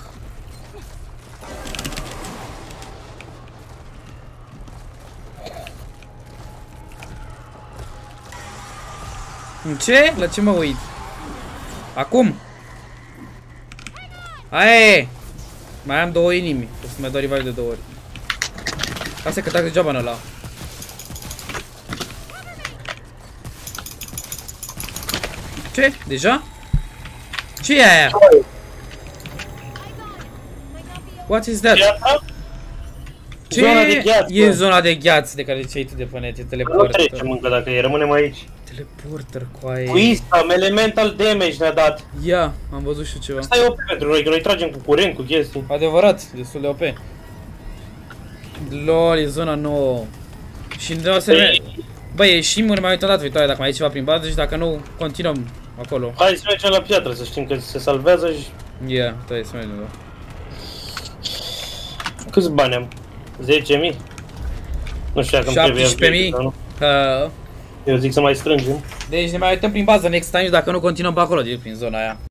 A: Ce? La ce mă uit? Acum? Aia e! Mai am două inimi. O să mai dau revive de două ori. Asta e că tac degeaba în ăla. Ce? Deja? Ce e aia? What is that? Ce?
B: Zona de gheață.
A: E zona de gheață de care ziceai tu de pe net, e
B: Nu
A: teleporter.
B: trecem încă dacă e, rămânem aici.
A: Teleporter, coaie.
B: Wisdom, elemental damage ne-a dat.
A: Ia, am văzut și eu ceva.
B: Asta e O P pentru noi, că noi tragem cu curent, cu chestii.
A: Adevărat, destul de O P. Lol, e zona nouă. Și nu o să ne... Băi, ieșim în mai uităm data viitoare dacă mai e ceva prin bază și dacă nu, continuăm acolo.
B: Hai să mergem la piatră, să știm că se salvează și...
A: Ia, stai să mergem, da.
B: Câți bani am? zece mii? Nu știu dacă îmi trebuie
A: șaptesprezece mii?
B: sau nu.
A: Uh,
B: Eu zic să mai strângem.
A: deci ne mai uităm prin bază next time și dacă nu continuăm pe acolo, direct prin zona aia.